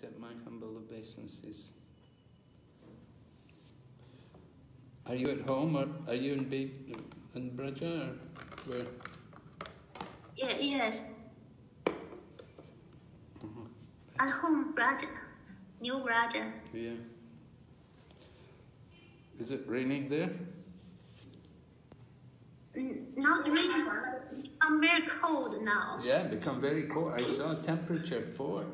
accept my humble obeisances. Are you at home or are you in Braja or where? Yeah, yes. At home, Braja. New Braja. Yeah. Is it raining there? Not raining. I'm very cold now. Yeah, become very cold. I saw temperature 4.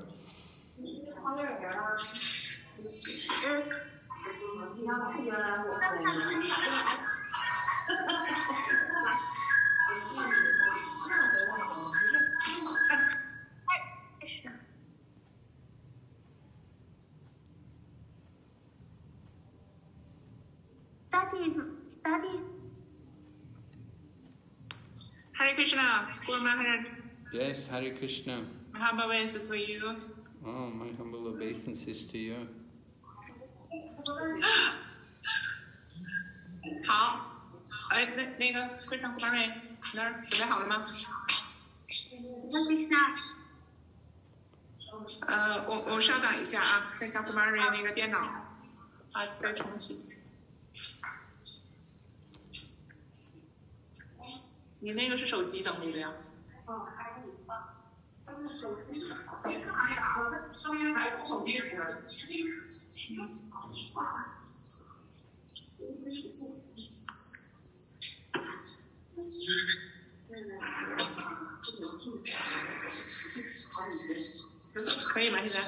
Study. Hare Krishna, Guru Maharaj. Yes, Hare Krishna. Mahabhavans to you. Oh, my humble obeisances to you. 好，那个会上古巴瑞那儿准备好了吗？ Krishna. 我稍等一下啊，会上古巴瑞那个电脑啊再重启。你那个是手机登录的呀？声音还是手机出来的。可以吗？现在？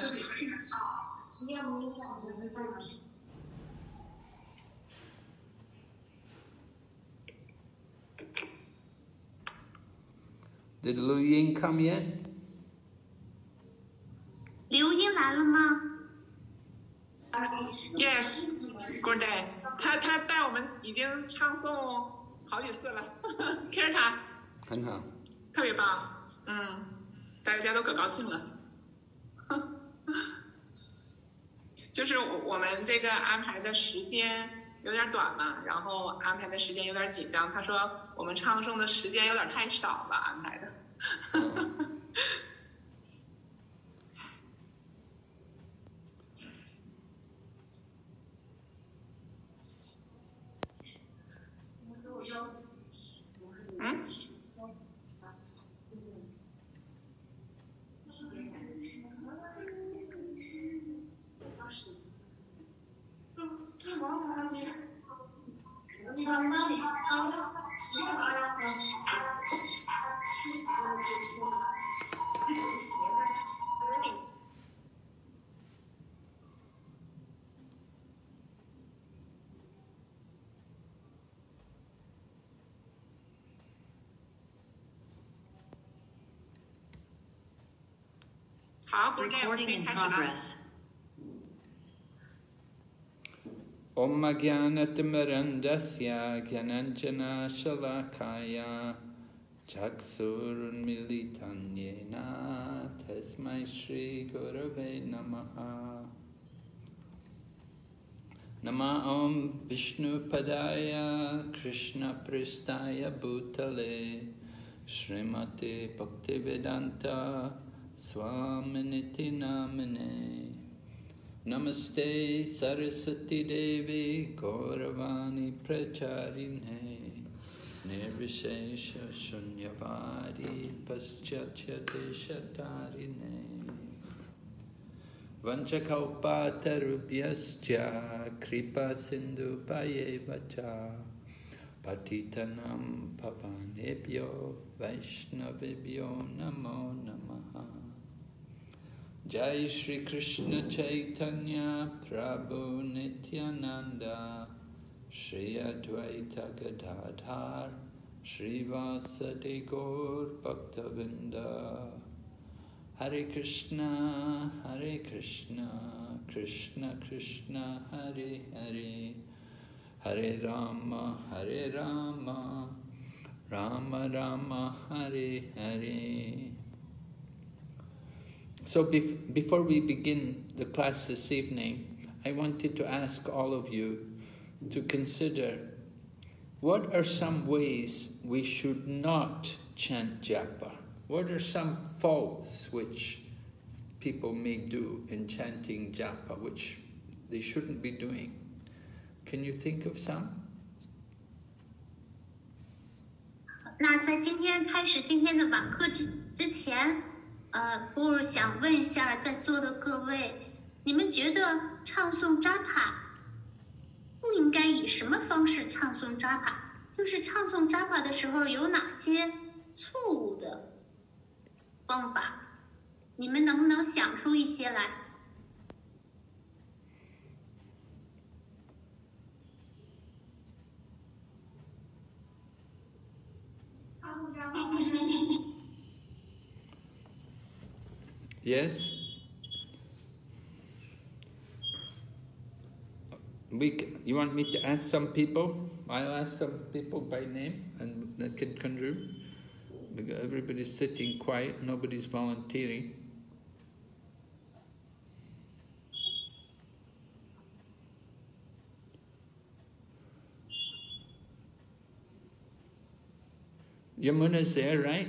Did Liu Ying come yet? 刘英来了吗 Yes, good day. 他带我们已经唱诵好几次了 ，Kirtan 很好。 特别棒，大家都可高兴了。就是我们这个安排的时间有点短嘛，然后安排的时间有点紧张。他说我们唱诵的时间有点太少了，安排的。好 Recording in progress. Om Jnanatimmirandasya Gyananjana Shalakaya Chaksurunmilitan Yena Tasmai Shri Gurave Namaha. Nama Om Vishnu Padaya Krishna Pristaya Bhutale Srimati Bhaktivedanta Swaminiti Namine. Namaste Saraswati Devi Gauravani Pracharine Nirvishesha Shunyavadi Paschatya Deshatarine Vanchakaupatarubhyascha Kripa Sindhu Payevacha Patitanam Pavanebhyo Vaishnavibhyo Namo Namaha. Jai Shri Krishna Chaitanya Prabhu Nityananda Shri Advaita Gadadhar Shri Vasadi Gaur Bhaktavinda. Hare Krishna, Krishna Krishna, Hare Hare, Hare Rama, Rama Rama, Hare Hare. So before we begin the class this evening, I wanted to ask all of you to consider what are some ways we should not chant japa? What are some faults which people may do in chanting japa, which they shouldn't be doing. Can you think of some? 那在今天开始今天的晚课之前，古尔想问一下在座的各位，你们觉得唱诵扎帕不应该以什么方式唱诵扎帕？就是唱诵扎帕的时候有哪些错误的方法？你们能不能想出一些来？ Yes? You want me to ask some people? I'll ask some people by name and that can contribute. Because everybody's sitting quiet, nobody's volunteering. Yamuna's there, right?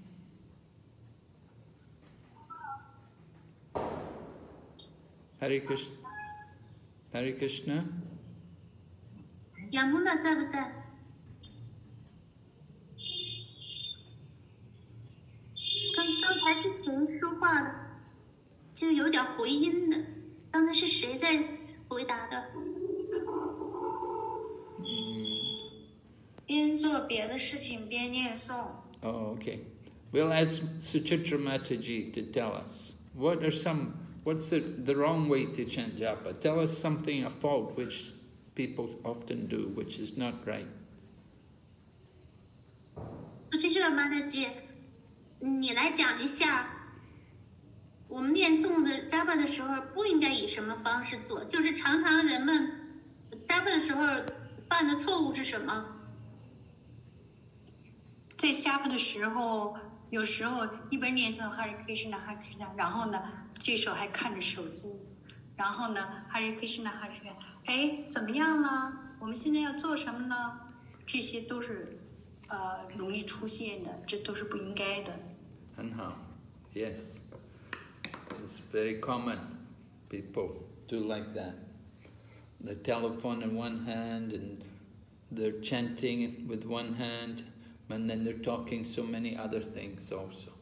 Hare Krishna. Hare Krishna. Yamuna 在不在？刚才是谁说话的？就有点回音的。刚才是谁在回答的？ 边做别的事情边念诵。 Oh, okay. We'll ask Suchitra Mataji to tell us. What's the wrong way to chant japa? Tell us something, a fault which people often do, which is not right. Suchitra Mataji，你来讲一下，我们念诵的japa的时候不应该以什么方式做？就是常常人们japa的时候犯的错误是什么？ 在japa的时候，有时候一边念诵Hare Krishna Hare Krishna，然后呢，这时候还看着手机，然后呢Hare Krishna Hare Krishna，哎，怎么样了？我们现在要做什么呢？这些都是容易出现的，这都是不应该的。 很好 Yes. It's very common. People do like that. The telephone in one hand and they're chanting with one hand, and then they're talking so many other things also.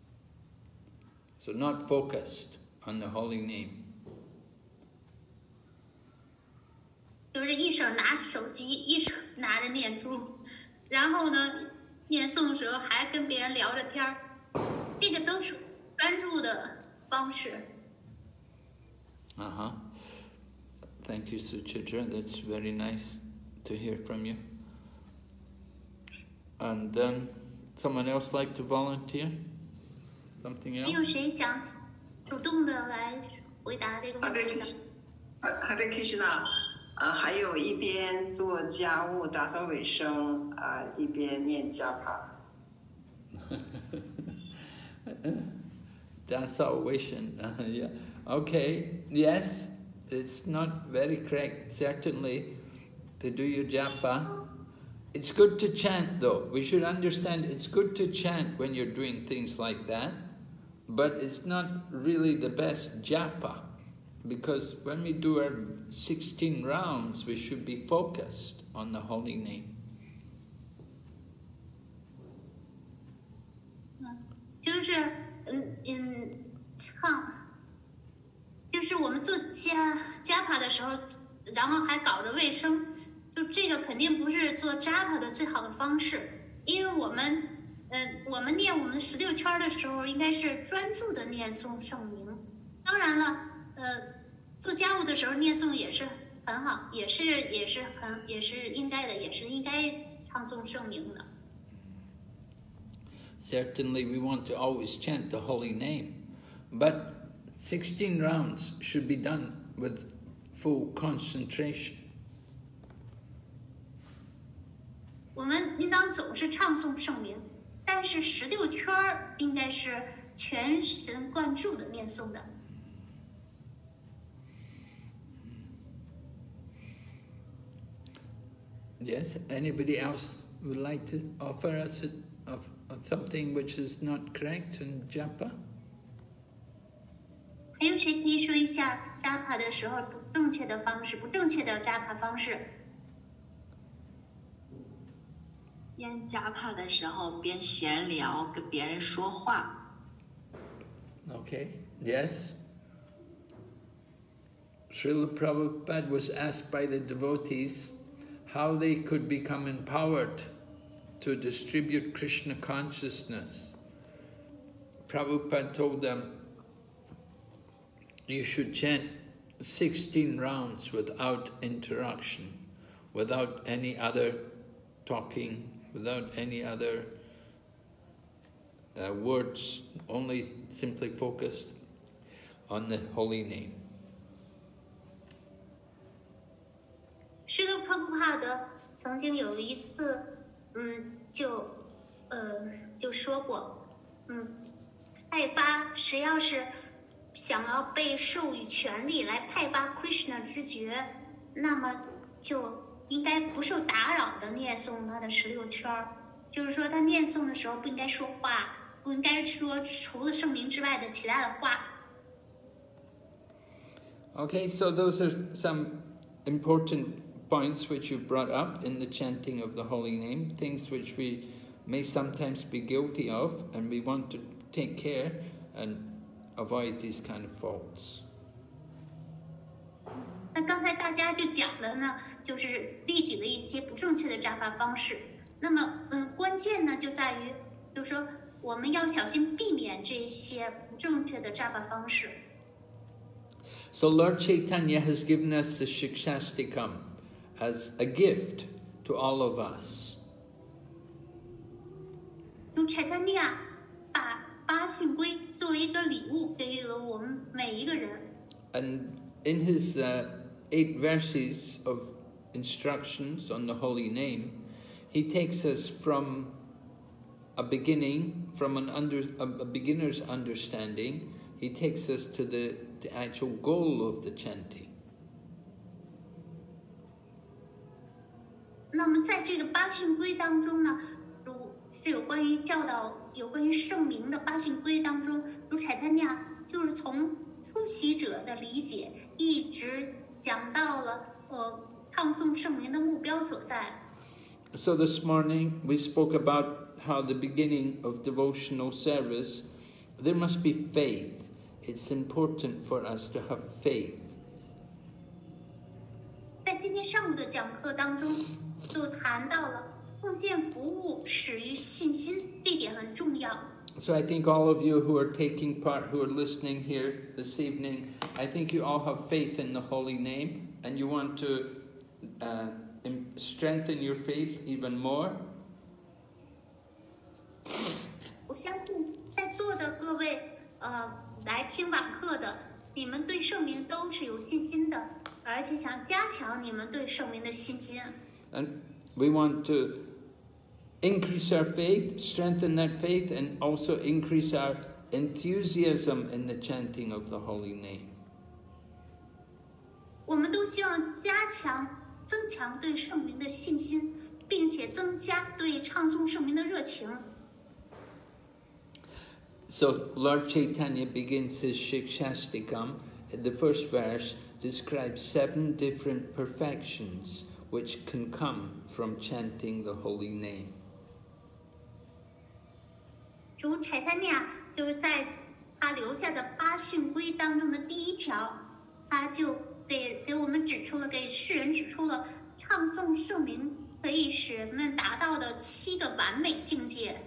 So not focused on the holy name. 就是一手拿手机，一手拿着念珠，然后呢，念诵的时候还跟别人聊着天儿，这个都是专注的方式。 Thank you, Suchitra. That's very nice to hear from you. And someone else like to volunteer? Something 还有 else? 谁想主动的来回答这个问题的？ Hare Krishna， 还有一边做家务打扫卫生一边念japa。 Salvation, yeah. Okay, yes, it's not very correct, certainly, to do your japa. It's good to chant, though. We should understand it's good to chant when you're doing things like that, but it's not really the best japa, because when we do our 16 rounds, we should be focused on the holy name. 就是就是我们做japa的时候，然后还搞着卫生，就这个肯定不是做japa的最好的方式，因为我们念我们的16圈的时候，应该是专注的念诵圣名。当然了，做家务的时候念诵也是很好，也是应该的，也是应该唱诵圣名的。 Certainly we want to always chant the holy name, but 16 rounds should be done with full concentration. 我们应当总是唱诵圣名，但是16圈应该是全神贯注的念诵的。 Yes, anybody else would like to offer us of something which is not correct in japa? 谁可以说一下扎帕的时候不正确的方式，不正确的扎帕方式？ 边加帕的时候边闲聊，跟别人说话。 Okay, yes. Srila Prabhupada was asked by the devotees how they could become empowered to distribute Krishna consciousness. Prabhupada told them, you should chant 16 rounds without interruption, without any other talking, without any other words, only simply focused on the holy name. 施多प्रभु帕德曾经有一次，就说过，派发谁要是想要被授予权利来派发 Krishna 之觉，那么就应该不受打扰的念诵他的16圈，就是说他念诵的时候不应该说话，不应该说除了圣名之外的其他的话。 Okay, so those are some important points which you brought up in the chanting of the holy name, things which we may sometimes be guilty of, and we want to take care and avoid these kind of faults. 那刚才大家就讲了呢，就是例举了一些不正确的扎法方式。那么，关键呢就在于，就是说我们要小心避免这些不正确的扎法方式。 So Lord Chaitanya has given us the Shikshastikam as a gift to all of us. 主柴丹利亚把八训规作为一个礼物给予了我们每一个人。 And in his 8 verses of instructions on the holy name, he takes us from a beginning, from a beginner's understanding, he takes us to the actual goal of the chanting. 那么在这个八训规当中呢，是有关于教导、有关于圣名的八训规当中，如柴丹尼亚就是从出席者的理解，一直讲到了唱诵圣名的目标所在。 So this morning we spoke about how the beginning of devotional service, there must be faith. It's important for us to have faith. 在今天上午的讲课当中，就谈到了奉献服务始于信心，这点很重要。 So I think all of you who are taking part, who are listening here this evening, I think you all have faith in the holy name, and you want to strengthen your faith even more. 我相信在座的各位，来听晚课的，你们对圣名都是有信心的，而且想加强你们对圣名的信心。 And we want to increase our faith, strengthen that faith, and also increase our enthusiasm in the chanting of the holy name. 我们都希望增强对圣名的信心，并且增加对唱诵圣名的热情。 So Lord Chaitanya begins his Shikshastikam. The first verse describes 7 different perfections which can come from chanting the holy name. 主柴丹尼亚就是在他留下的八训规当中的第1条，他就给我们指出了，给世人指出了唱诵圣名可以使人们达到的7个完美境界。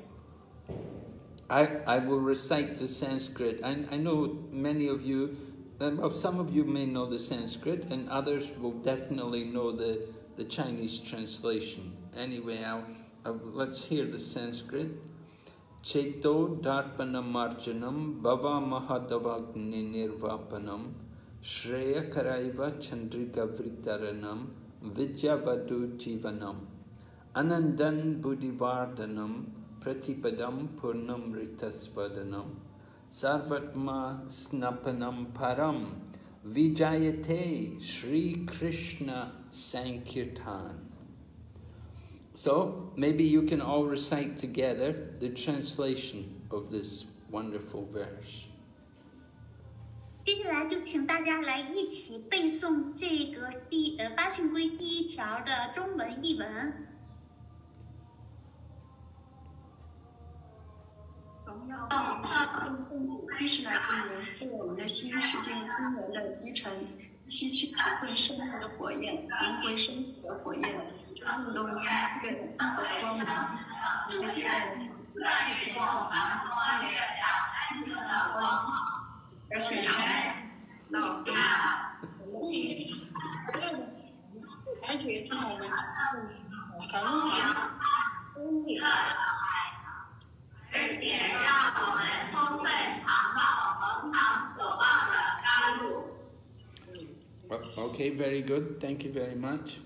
I will recite the Sanskrit. I know many of you, well, some of you may know the Sanskrit, and others will definitely know the Chinese translation. Anyway, let's hear the Sanskrit. Cheto darpana marjanam bhava mahadavagni nirvapanam shreya karaiva chandrika vritaranam vidyavadu jivanam anandan buddhivardhanam pratipadam purnam ritasvadanam sarvatma snapanam param vijayate Shri Krishna Sankirtan. So, maybe you can all recite together the translation of this wonderful verse. 接下来就请大家来一起背诵这个八训规第1条的中文译文。 荣耀归宗主Krishna之名，是我们的心世间根源的基层，吸取智慧生命的火焰，灵魂生死的火焰，运动这个金色的光明，而且到而且让我们恒常公益。而且让我们充分尝到恒常所望的甘露。 Okay, very good. Thank you very much.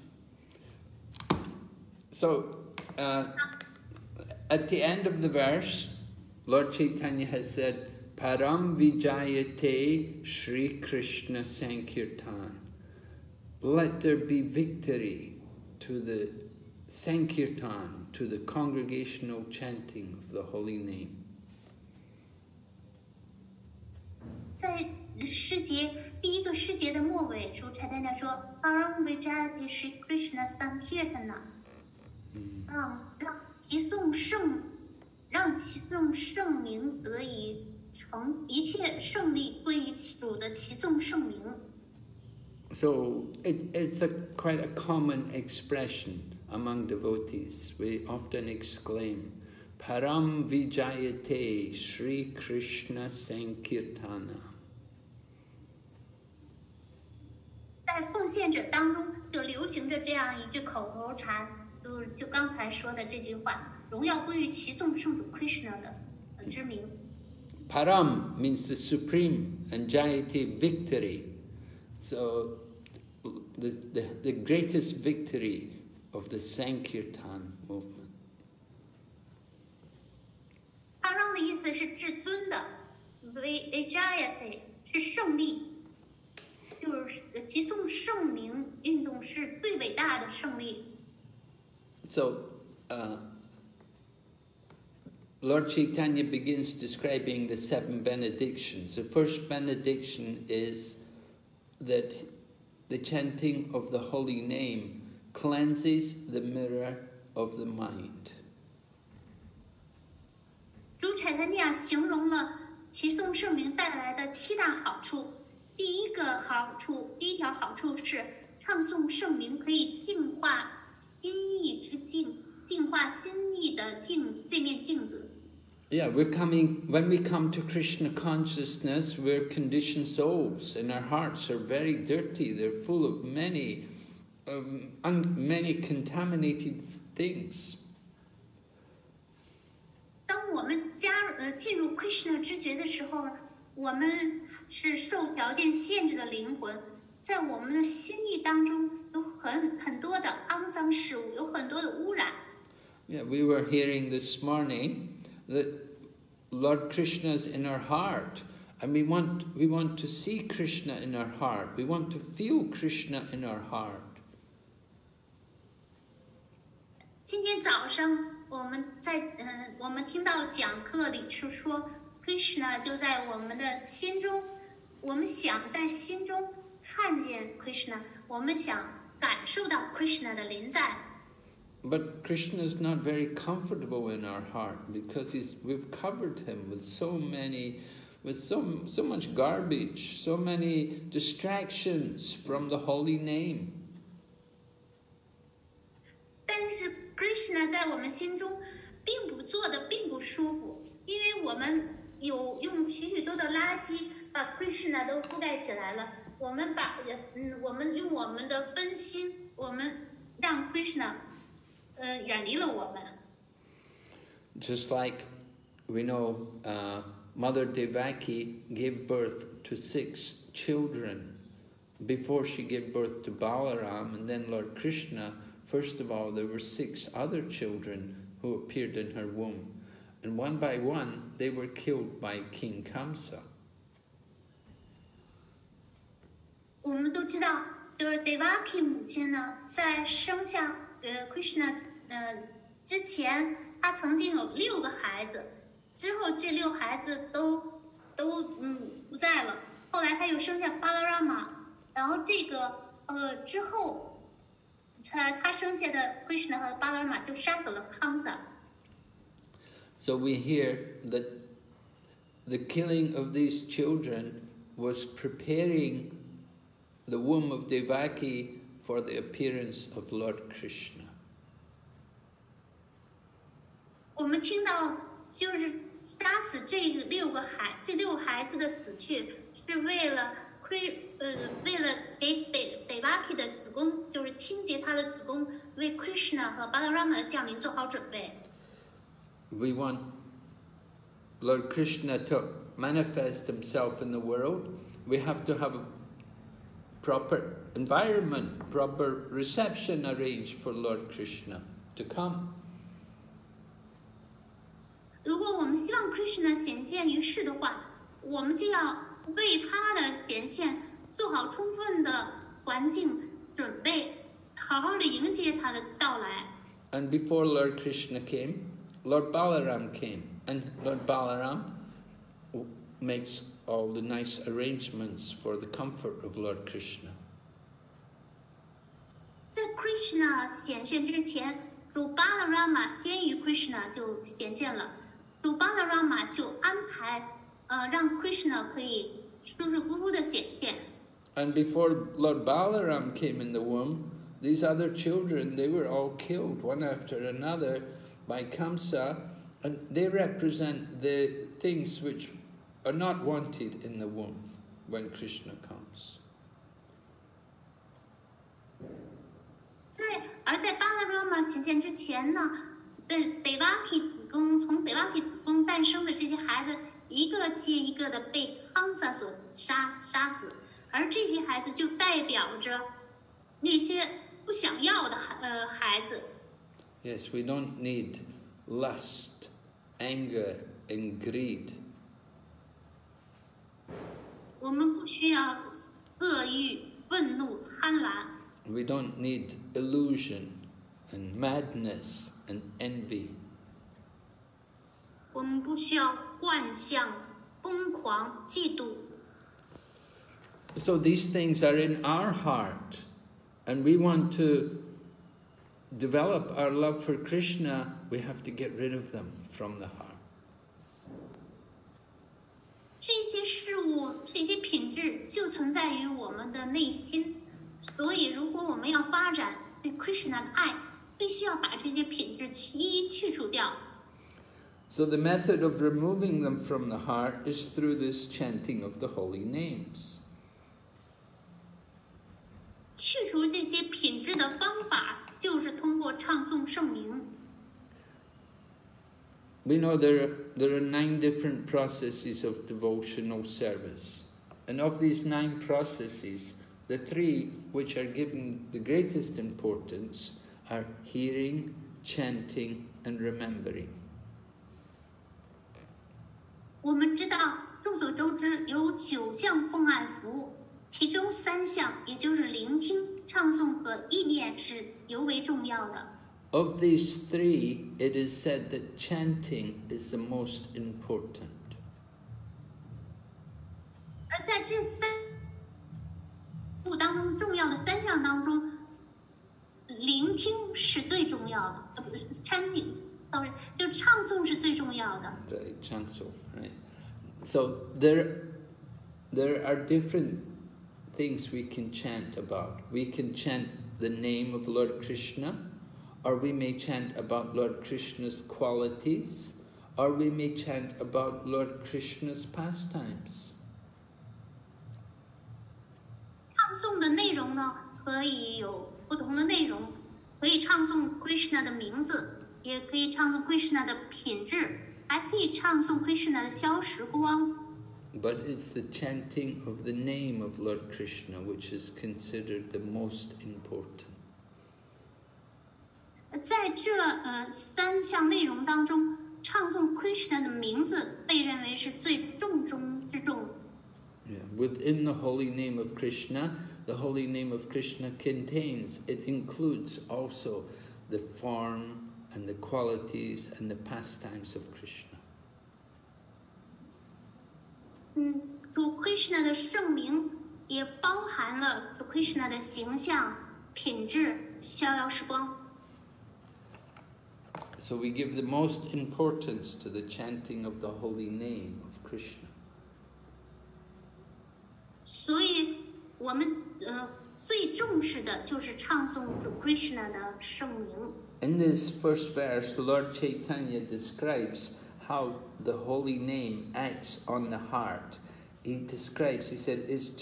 So, at the end of the verse, Lord Chaitanya has said, Param Vijayate Sri Krishna Sankirtan. Let there be victory to the Sankirtan, to the congregational chanting of the holy name. 在诗节第1个诗节的末尾处，柴丹达说 ，Param Vijayate Shri Krishna Sankirtana， 让其颂圣名得以成，一切胜利归于主的齐颂圣名。 So it's quite a common expression among devotees. We often exclaim, Param Vijayate Sri Krishna Sankirtana. 在奉献者当中就流行着这样一句口头禅，就刚才说的这句话，荣耀归于齐颂圣主 Krishna 的之名。 Param means the supreme and Jayate victory. So the greatest victory of the Sankirtan movement. Param 的意思是至尊的 ，Vijayate 是胜利，就是齐颂圣名运动是最伟大的胜利。 So, Lord Chaitanya begins describing the 7 benedictions. The first benediction is that the chanting of the holy name cleanses the mirror of the mind. 主柴丹尼亚形容了齐颂圣名带来的7大好处。第一条好处是唱诵圣名可以净化心意之镜，净化心意的这面镜子。 Yeah, when we come to Krishna consciousness, we're conditioned souls and our hearts are very dirty. They're full of many contaminated things. 当我们进入 Krishna 知觉的时候，我们是受条件限制的灵魂，在我们的心意当中有很多的肮脏事物，有很多的污染。 Yeah, we were hearing this morning that Lord Krishna's in our heart, and we want to see Krishna in our heart. We want to feel Krishna in our heart. 今天早上我们听到讲课里是说 Krishna 就在我们的心中，我们想在心中看见 Krishna， 我们想感受到 Krishna 的临在。 But Krishna is not very comfortable in our heart because we've covered him with so much garbage, so many distractions from the holy name. 但是 Krishna 在我们心中做的并不舒服，因为我们有用许多的垃圾把 Krishna 都覆盖起来了。我们用我们的分心，我们让 Krishna 远离了我们。 Just like we know, Mother Devaki gave birth to 6 children before she gave birth to Balaram and then Lord Krishna. First of all, there were 6 other children who appeared in her womb, and one by one they were killed by King Kamsa. 我们都知道，就是 Devaki 母亲呢，在生下Krishna 之前，她曾经有6个孩子，之后这6孩子都不在了。 后来他又生下巴拉拉玛，然后这个之后，他生下的 Krishna 和巴拉拉玛就杀死了康萨。 So we hear that the killing of these children was preparing the womb of Devaki for the appearance of Lord Krishna. 我们听到就是杀死这六个孩子的死去，是为了给Devaki 的子宫，就是清洁他的子宫，为 Krishna 和 Balarama 的降临做好准备。 We want Lord Krishna to manifest himself in the world. We have to have a proper environment, proper reception arranged for Lord Krishna to come. 如果我们希望 Krishna 显现于世的话，我们就要为他的显现做好充分的环境准备，好好的迎接他的到来。 And before Lord Krishna came, Lord Balaram came, and Lord Balaram makes all the nice arrangements for the comfort of Lord Krishna. 在 Krishna 显现之前，主 Balarama 先于 Krishna 就显现了，主 Balarama 就安排让 Krishna 可以舒舒服服的显现。 And before Lord Balaram came in the womb, these other children, they were all killed one after another by Kamsa, and they represent the things which are not wanted in the womb when Krishna comes. 在 Balarama 显现之前呢，Devaki 子宫从 Devaki 子宫诞生的这些孩子，一个接一个的被 Kamsa 所杀死，而这些孩子就代表着那些不想要的孩子。 Yes, we don't need lust, anger, and greed. 我们不需要色欲、愤怒、贪婪。 We don't need illusion and madness and envy. 我们不需要幻象、疯狂、嫉妒。 So these things are in our heart, and we want to develop our love for Krishna. We have to get rid of them from the heart. 这些事物、这些品质就存在于我们的内心，所以如果我们要发展对 Krishna 的爱，必须要把这些品质一一去除掉。 So the method of removing them from the heart is through this chanting of the holy names. 去除这些品质的方法，就是通过唱诵圣名。 We know there are 9 different processes of devotional service. And of these 9 processes, the 3 which are given the greatest importance are hearing, chanting, and remembering. 我们知道，众所周知有9项奉爱服务，其中3项，也就是聆听、唱诵和意念，是尤为重要的。 Of these 3, it is said that chanting is the most important. 而在这3步当中，重要的3项当中，聆听是最重要的，不是 chanting，sorry， 就唱诵是最重要的。 Right, chanso, right. So there are different things we can chant about. We can chant the name of Lord Krishna, or we may chant about Lord Krishna's qualities, or we may chant about Lord Krishna's pastimes. 唱诵的内容呢，可以有不同的内容，可以唱诵 Krishna 的名字，也可以唱诵 Krishna 的品质，还可以唱诵 Krishna 的消时光。 But it's the chanting of the name of Lord Krishna which is considered the most important. 在这3项内容当中，唱诵 Krishna 的名字被认为是最重中之重。 Yeah. Within the holy name of Krishna, the holy name of Krishna it includes also the form and the qualities and the pastimes of Krishna. 主 Krishna 的圣名，也包含了主 Krishna 的形象、品质、逍遥时光。 So we give the most importance to the chanting of the holy name of Krishna. 所以我们最重视的就是唱诵主 Krishna 的圣名。 In this first verse, Lord Chaitanya describes how the holy name acts on the heart. He said,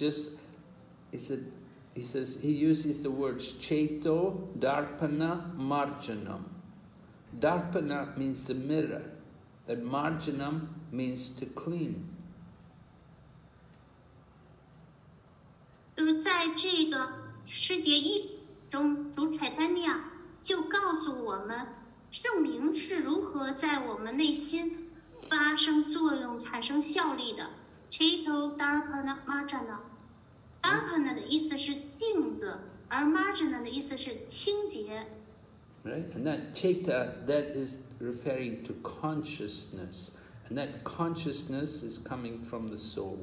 he uses the words Chaito, Darpana, Marjanam. Darpana means the mirror, and Marjanam means to clean. 就是在这个世界一中，主柴丹尼亚就告诉我们，圣名是如何在我们内心发生作用、产生效力的。Chaito Darpana Marjana。Darpana 的意思是镜子，而 Marjana 的意思是清洁。 Right? And that Chaita, that is referring to consciousness. And that consciousness is coming from the soul.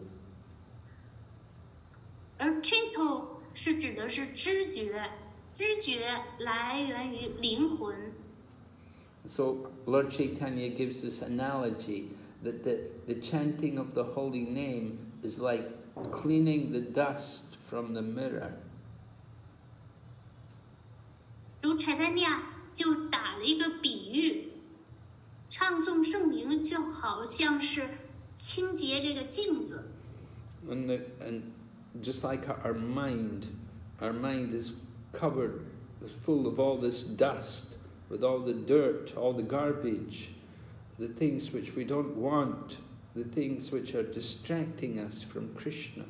而 Chaito 是指的是知觉，知觉来源于灵魂。 So Lord Chaitanya gives this analogy that the chanting of the holy name is like cleaning the dust from the mirror. 主柴丹尼亚就打了一个比喻，唱诵圣名就好像是清洁这个镜子。 And just like our mind is covered, is full of all this dust, with all the dirt, all the garbage, the things which we don't want, the things which are distracting us from Krishna.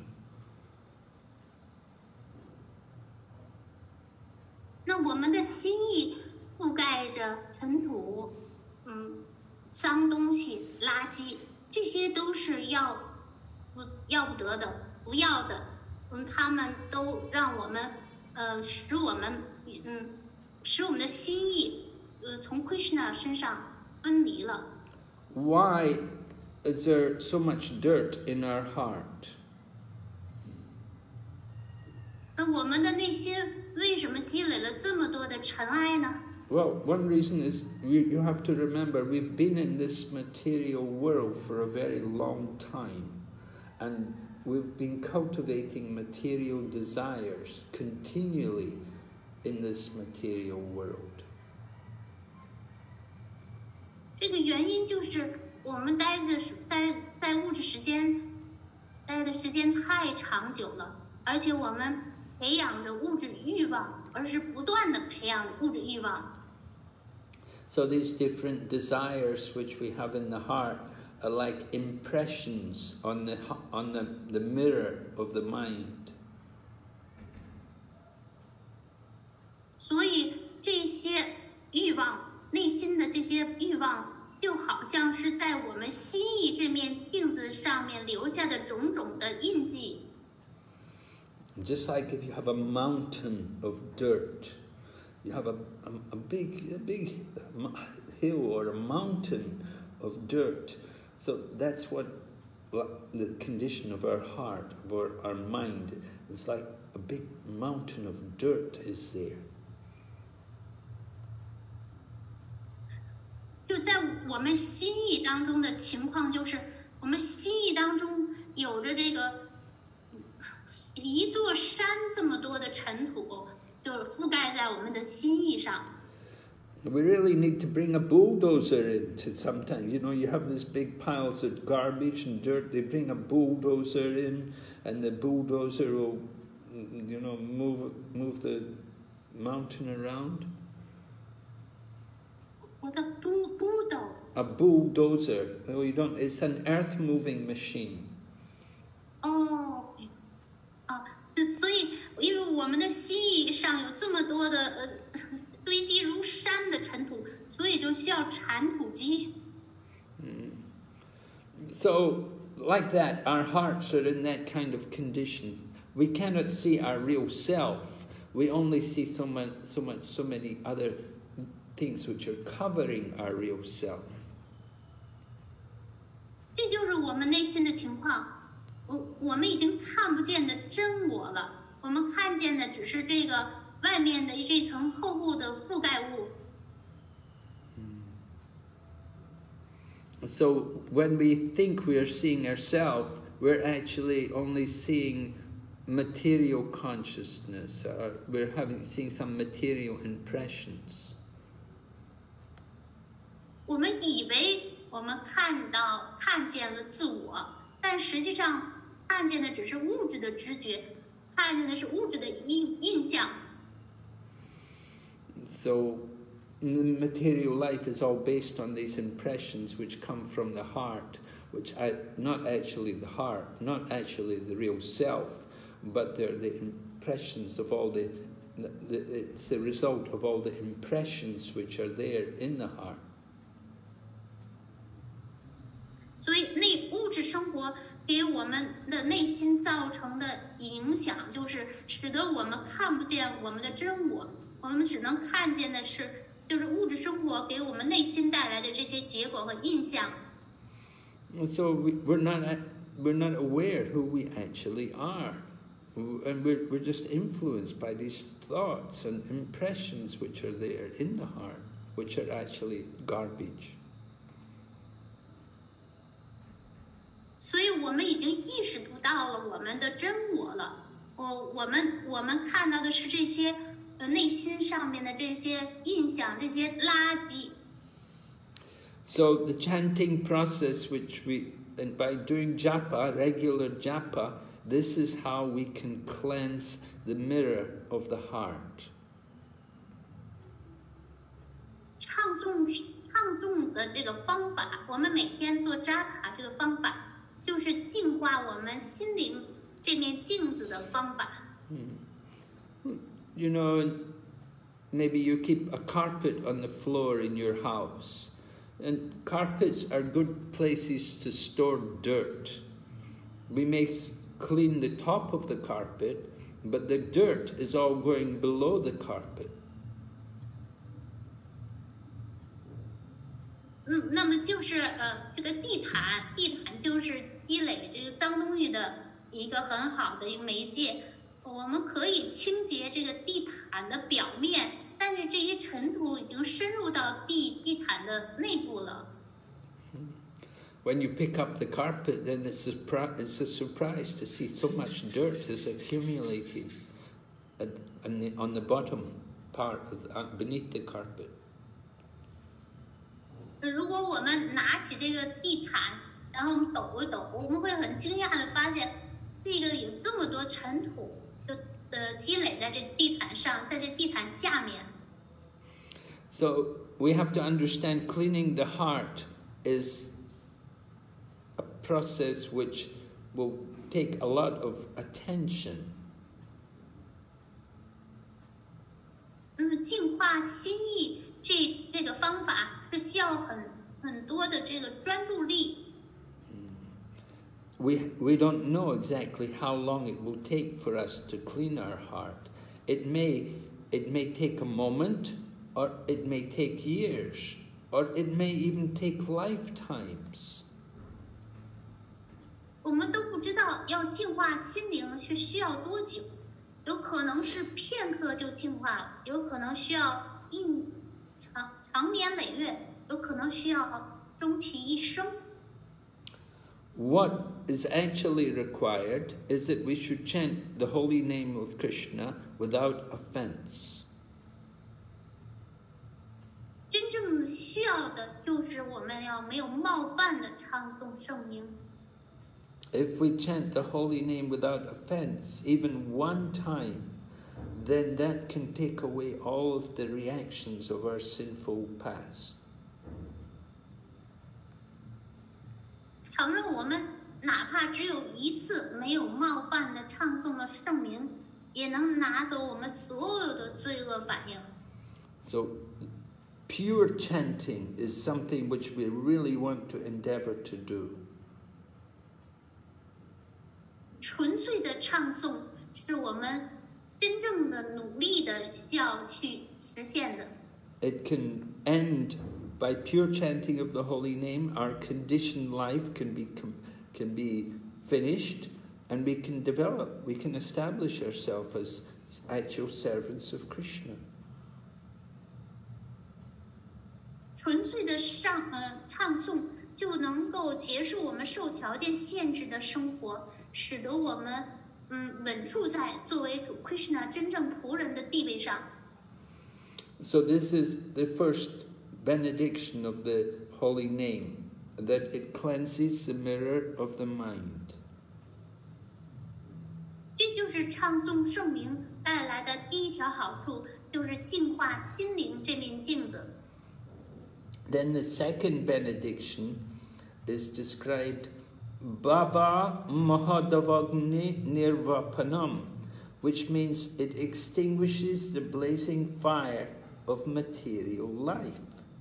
那我们的心意覆盖着尘土，脏东西、垃圾，这些都是要不得的，不要的。他们都让我们使我们的心意从 Krishna 身上分离了。 Why is there so much dirt in our heart? 那我们的内心为什么积累了这么多的尘埃呢？ Well, one reason is you have to remember we've been in this material world for a very long time, and we've been cultivating material desires continually in this material world. 这个原因就是我们在物质时间待的时间太长久了，而且我们培养着物质欲望，而是不断的培养物质欲望。 So these different desires which we have in the heart are like impressions on the mirror of the mind. 所以这些欲望，内心的这些欲望，就好像是在我们心意这面镜子上面留下的种种的印记。 Just like if you have a mountain of dirt, you have a big hill or a mountain of dirt. So that's what the condition of our heart, of our mind. It's like a big mountain of dirt is there. 就在我们心意当中的情况，就是我们心意当中有着这个一座山这么多的尘土，就是覆盖在我们的心意上。 We really need to bring a bulldozer in to sometimes. You know, you have these big piles of garbage and dirt. They bring a bulldozer in, and the bulldozer will, you know, move the mountain around. What a bulldozer? A bulldozer. Oh, you don't. It's an earth-moving machine. 所以，因为我们的心意上有这么多的堆积如山的尘土，所以就需要铲土机。 So, like that, our hearts are in that kind of condition. We cannot see our real self. We only see so many other things which are covering our real self. 这就是我们内心的情况。 我们已经看不见的真我了，我们看见的只是这个外面的这层厚厚的覆盖物。 So when we think we are seeing ourselves, we're actually only seeing material consciousness, or we're seeing some material impressions. 我们以为我们看见了自我，但实际上看见的只是物质的知觉，看见的是物质的印象。 So the material life is all based on these impressions which come from the heart, which not actually the heart, not actually the real self, but they're the impressions of all it's the result of all the impressions which are there in the heart. 所以物质生活给我们的内心造成的影响，就是使得我们看不见我们的真我，我们只能看见的就是物质生活给我们内心带来的这些结果和印象。 So we're not aware who we actually are, and we're just influenced by these thoughts and impressions which are there in the heart, which are actually garbage. 所以我们已经意识不到了我们的真我了。我们看到的是这些内心上面的这些印象，这些垃圾。 So the chanting process, and by doing japa, regular japa, this is how we can cleanse the mirror of the heart. 唱诵的这个方法，我们每天做扎卡这个方法，就是净化我们心灵这面镜子的方法。 You know, maybe you keep a carpet on the floor in your house. And carpets are good places to store dirt. We may clean the top of the carpet, but the dirt is all going below the carpet. 那么就是这个地毯就是积累这个脏东西的一个很好的一个媒介。我们可以清洁这个地毯的表面，但是这些尘土已经深入到地毯的内部了。 When you pick up the carpet, then it's a surprise to see so much dirt has accumulated on the bottom part beneath the carpet. 如果我们拿起这个地毯，然后我们抖一抖，我们会很惊讶的发现，这个有这么多尘土积累在这地毯上，在这地毯下面。 So we have to understand cleaning the heart is a process which will take a lot of attention. 那么净化心意这个方法是需要很多的这个专注力。 We don't know exactly how long it will take for us to clean our heart. It may take a moment, or it may take years, or it may even take lifetimes. 我们都不知道要净化心灵是需要多久，有可能是片刻就净化了，有可能需要长年累月，有可能需要终其一生。 What is actually required is that we should chant the holy name of Krishna without offense. 真正需要的就是我们要没有冒犯的唱诵圣名。 If we chant the holy name without offense, even one time, then that can take away all of the reactions of our sinful past. 倘若我们哪怕只有一次没有冒犯的唱诵了圣名，也能拿走我们所有的罪恶反应。 So, pure chanting is something which we really want to endeavor to do. 纯粹的唱诵是我们真正的努力的需要去实现的。 It can end by pure chanting of the holy name. Our conditioned life can be finished, And we can develop, we can establish ourselves as actual servants of Krishna. 纯粹的唱诵就能够结束我们受条件限制的生活，使得我们稳住在作为主 Krishna 真正仆人的地位上。 So this is the first benediction of the holy name, that it cleanses the mirror of the mind. 这就是唱诵圣名带来的第一条好处，就是净化心灵这面镜子。 Then the second benediction is described Bhava Mahadavagni Nirvapanam, which means it extinguishes the blazing fire of material life.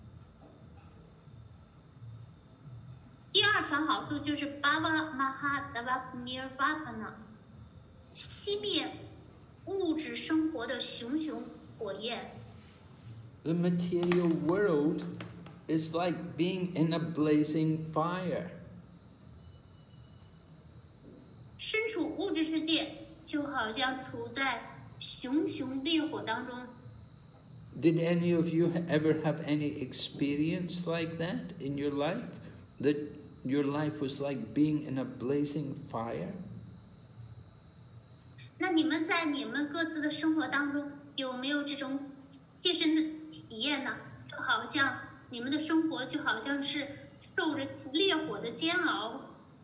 第二条好处就是 Bhava Mahadavagni Nirvapana， 熄灭物质生活的熊熊火焰。 The material world is like being in a blazing fire. 身处物质世界，就好像处在熊熊烈火当中。 Did any of you ever have any experience like that in your life? That your life was like being in a blazing fire? 那你们在你们各自的生活当中有没有这种切身的体验呢？就好像你们的生活就好像是受着烈火的煎熬。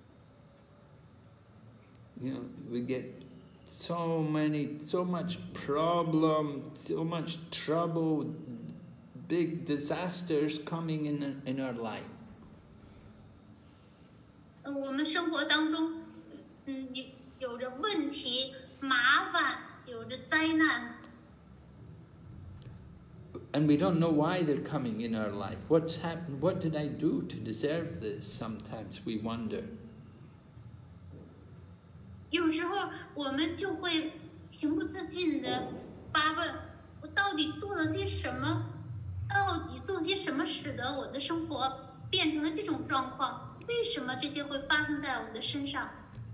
You know, we get so much problem, so much trouble, big disasters coming in our life. 我们生活当中，有着问题、麻烦，有着灾难。 And we don't know why they're coming in our life. What's happened? What did I do to deserve this? Sometimes we wonder. 有时候我们就会情不自禁地发问：我到底做了些什么？到底做些什么使得我的生活变成了这种状况？为什么这些会发生在我的身上？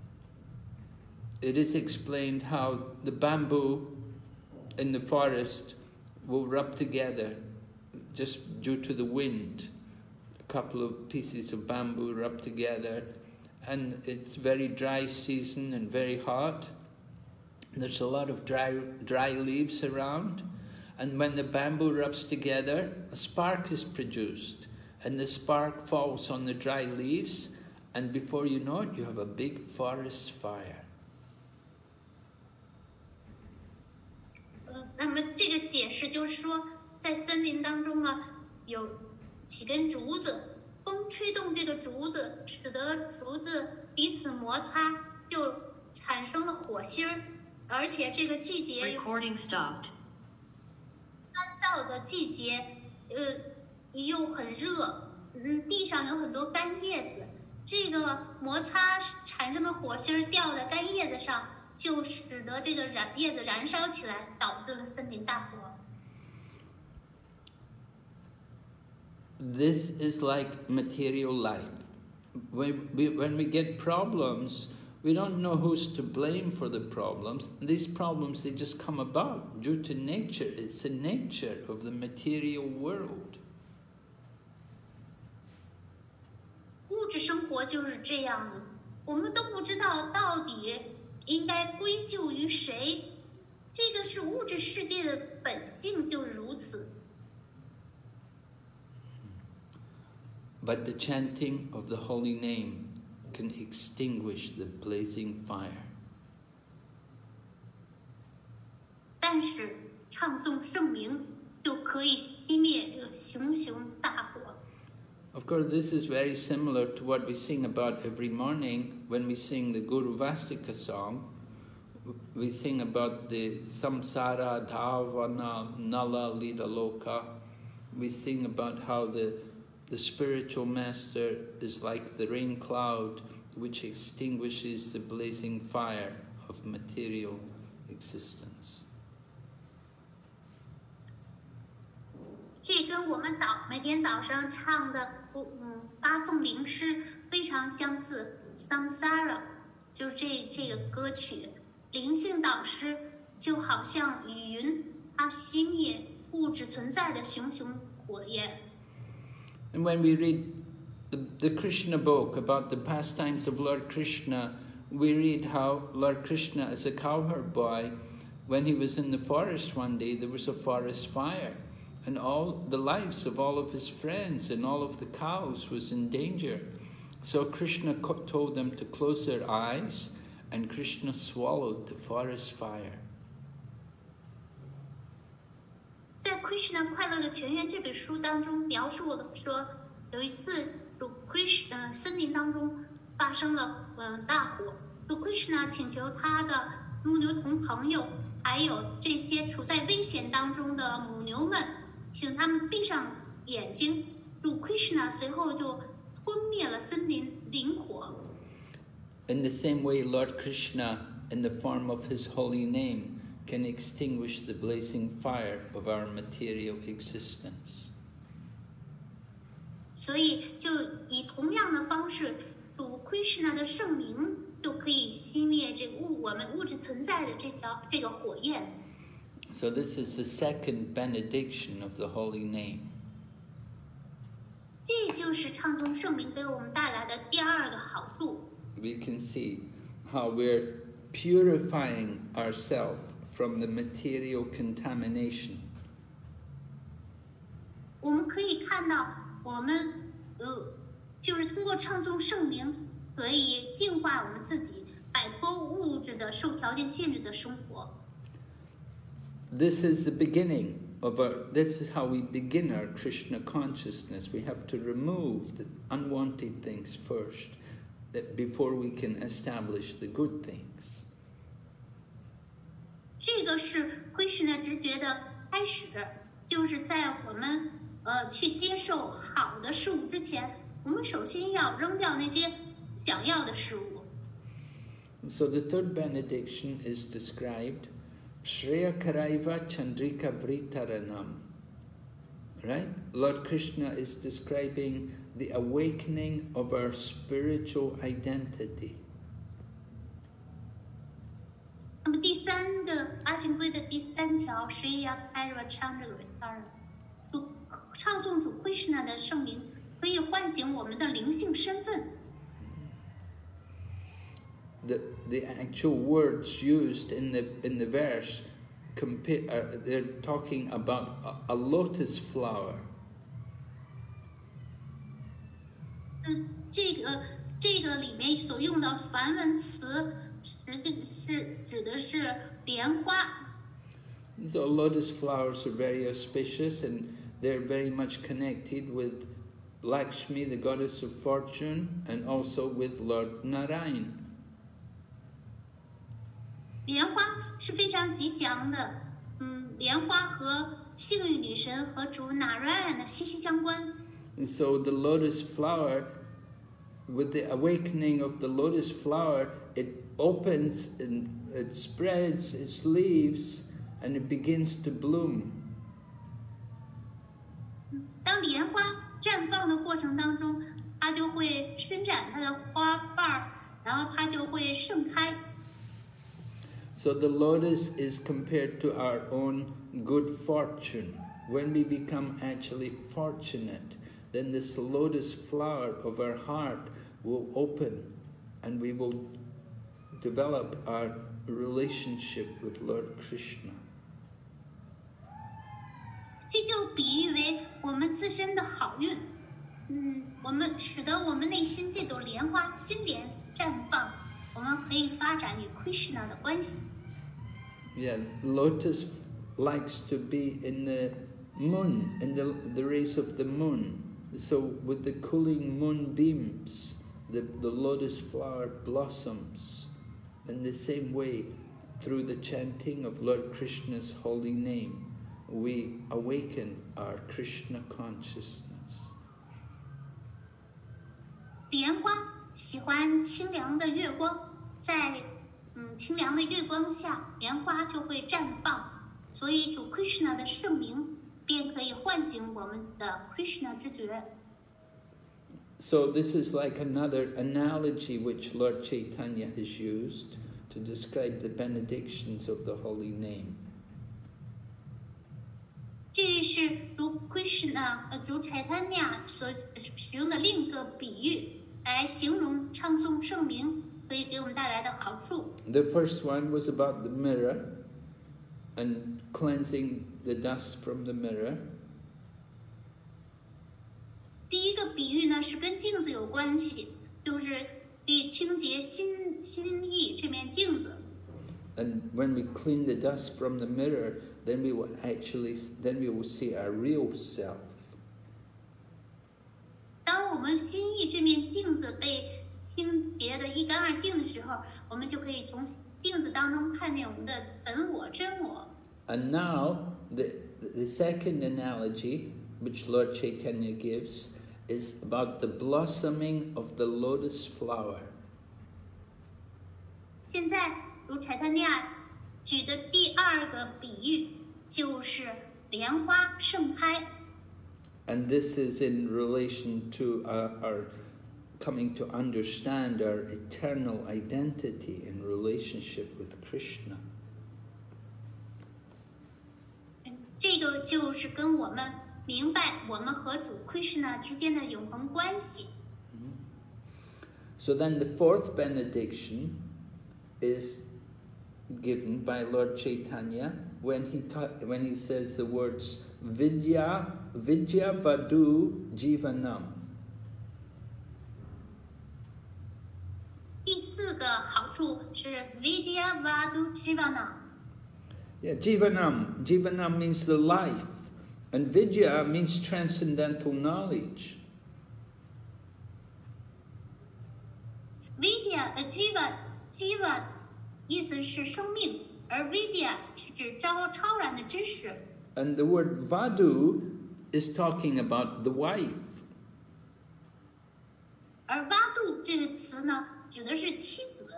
It is explained how the bamboo in the forest will rub together just due to the wind. A couple of pieces of bamboo rub together, and it's very dry season and very hot. There's a lot of dry leaves around, and when the bamboo rubs together, a spark is produced, and the spark falls on the dry leaves, and before you know it, you have a big forest fire. 那么这个解释就是说，在森林当中呢，有几根竹子，风吹动这个竹子，使得竹子彼此摩擦，就产生了火星儿。而且这个季节 Recording stopped. 干燥的季节，又很热，地上有很多干叶子，这个摩擦产生的火星儿掉在干叶子上。就使得这个叶子燃烧起来，导致了森林大火。 This is like material life. When we get problems, we don't know who's to blame for the problems. These problems, they just come about due to nature. It's the nature of the material world. 物质生活就是这样的，我们都不知道到底应该归咎于谁？这个是物质世界的本性，就是如此。 But the chanting of the holy name can extinguish the blazing fire. 但是唱诵圣名就可以熄灭这个熊熊大火。 Of course, this is very similar to what we sing about every morning when we sing the Guru Vastika song. We sing about the samsara dhavana nala lida loka. We sing about how the spiritual master is like the rain cloud which extinguishes the blazing fire of material existence. 这跟我们每天早上唱的发送灵诗非常相似。Samsara 就是这个歌曲，灵性导师就好像雨云，它熄灭物质存在的熊熊火焰。 And when we read the Krishna book about the pastimes of Lord Krishna, we read how Lord Krishna, as a cowherd boy, when he was in the forest one day, there was a forest fire, and all the lives of all of his friends and all of the cows was in danger. So Krishna told them to close their eyes, and Krishna swallowed the forest fire. 在《Krishna 快乐的泉源》这本书当中描述了说，有一次主 Krishna 森林当中发生了大火，主 Krishna 请求他的牧牛童朋友，还有这些处在危险当中的母牛们，请他们闭上眼睛。主 Krishna 随后就吞灭了森林林火。 In the same way, Lord Krishna, in the form of his holy name, can extinguish the blazing fire of our material existence. 所以，就以同样的方式，主 Krishna 的圣名就可以熄灭我们物质存在的这个火焰。 So this is the second benediction of the holy name. 这就是唱诵圣名给我们带来的第二个好处。 We can see how we're purifying ourselves from the material contamination. 我们可以看到，我们就是通过唱诵圣名，可以净化我们自己，摆脱物质的受条件限制的生活。 This is the beginning of this is how we begin our Krishna consciousness. We have to remove the unwanted things first, before we can establish the good things. 这个是 Krishna 直觉的开始，就是在我们去接受好的事物之前，我们首先要扔掉那些想要的事物。 So the third benediction is described, Shreya Karaiva Chandrika Vritaranam. Right? Lord Krishna is describing the awakening of our spiritual identity. 那么第三个阿信规的第三条，谁要开入唱这个 return， 唱诵主 Krishna 的圣名，可以唤醒我们的灵性身份。 The actual words used in the verse they're talking about a lotus flower. 这个里面所用的梵文词，实际是指的是莲花。 So lotus flowers are very auspicious, and they're very much connected with Lakshmi, the goddess of fortune, and also with Lord Narayan. 莲花是非常吉祥的，莲花和幸运女神和主 Narayan 息息相关。 And so the lotus flower, with the awakening of the lotus flower, it opens and it spreads its leaves and it begins to bloom. 当莲花绽放的过程当中，它就会伸展它的花瓣，然后它就会盛开。 So the lotus is compared to our own good fortune. When we become actually fortunate, then this lotus flower of our heart will open and we will develop our relationship with Lord Krishna. 这就比喻为我们自身的好运，我们使得我们内心这朵莲花心莲绽放，我们可以发展与 Krishna 的关系。 Yeah, lotus likes to be in the moon, in the rays of the moon. So with the cooling moonbeams, the lotus flower blossoms. In the same way, through the chanting of Lord Krishna's holy name, we awaken our Krishna consciousness. 莲花喜欢清凉的月光，在清凉的月光下，莲花就会绽放，所以主 Krishna 的圣名便可以唤醒我们的 Krishna 之觉。 So this is like another analogy which Lord Chaitanya has used to describe the benedictions of the holy name. 这是如 Krishna 如 Chaitanya 所使用的另一个比喻，来形容唱诵圣名可以给我们带来的好处。 The first one was about the mirror and cleansing the dust from the mirror. 第一个比喻呢是跟镜子有关系，就是以清洁心意这面镜子。 And when we clean the dust from the mirror, then we will see our real self. 当我们心意这面镜子被清洁的一干二净的时候，我们就可以从镜子当中看见我们的本我、真我。 And now, the second analogy, which Lord Chaitanya gives, is about the blossoming of the lotus flower. 现在，如柴特尼亚举的第二个比喻就是莲花盛开。 And this is in relation to our coming to understand our eternal identity in relationship with Krishna. 这个就是跟我们明白我们和主 Krishna 之间的永恒关系。 So then the fourth benediction is given by Lord Chaitanya when he says the words Vidya Vadu Jivanam. 第四个好处是 Vidya Vadu Jivanam。 Yeah, Jivanam. Jivanam means the life, and Vidya means transcendental knowledge. Vidya Jiva 意思是生命，而 Vidya 是指超然的知识。 And the word Vadu is talking about the wife. 而 Vadu 这个词呢，指的是妻子。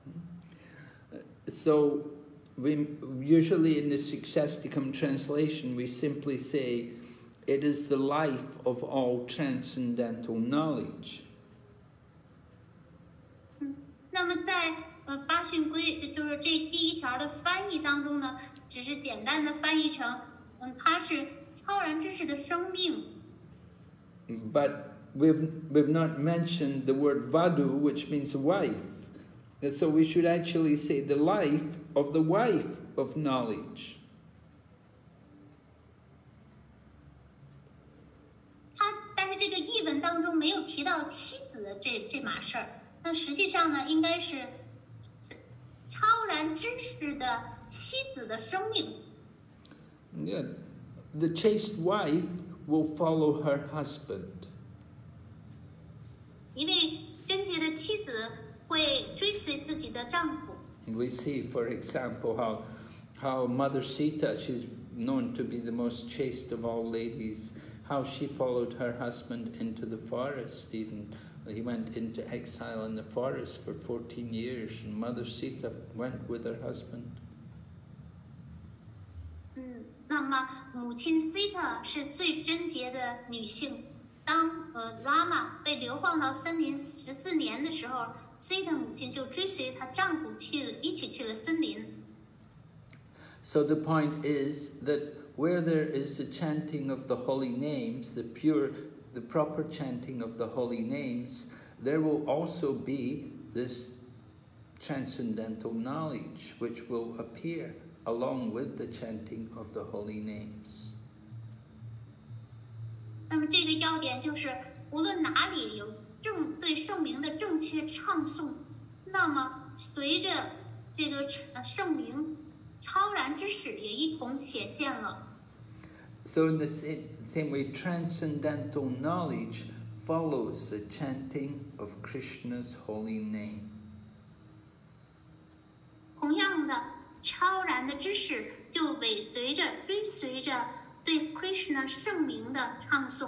So we usually in the Sikshastikam translation we simply say it is the life of all transcendental knowledge. 那么在八训规就是这第一条的翻译当中呢，只是简单的翻译成它是超然知识的生命。 But we've not mentioned the word Vadu, which means wife. So we should actually say the life of the wife of knowledge. 但是这个译文当中没有提到妻子的这码事儿。那实际上呢，应该是超然知识的妻子的生命。 Yeah. The chaste wife will follow her husband. 一位贞洁的妻子会追随自己的丈夫。 We see, for example, how Mother Sita, she's known to be the most chaste of all ladies, how she followed her husband into the forest. Even he went into exile in the forest for 14 years, and Mother Sita went with her husband. 那么母亲 Sita 是最贞洁的女性。当Rama 被流放到森林14年的时候，Sita 母亲就追随她丈夫一起去了森林。 So the point is that where there is the chanting of the holy names, the proper chanting of the holy names, there will also be this transcendental knowledge which will appear along with the chanting of the holy names. 那么这个要点就是，无论哪里有对圣名的正确唱诵，那么随着这个圣名，超然之识也一同显现了。 So in the same way, transcendental knowledge follows the chanting of Krishna's holy name. 同样的，超然的知识就追随着对 Krishna 圣名的唱诵。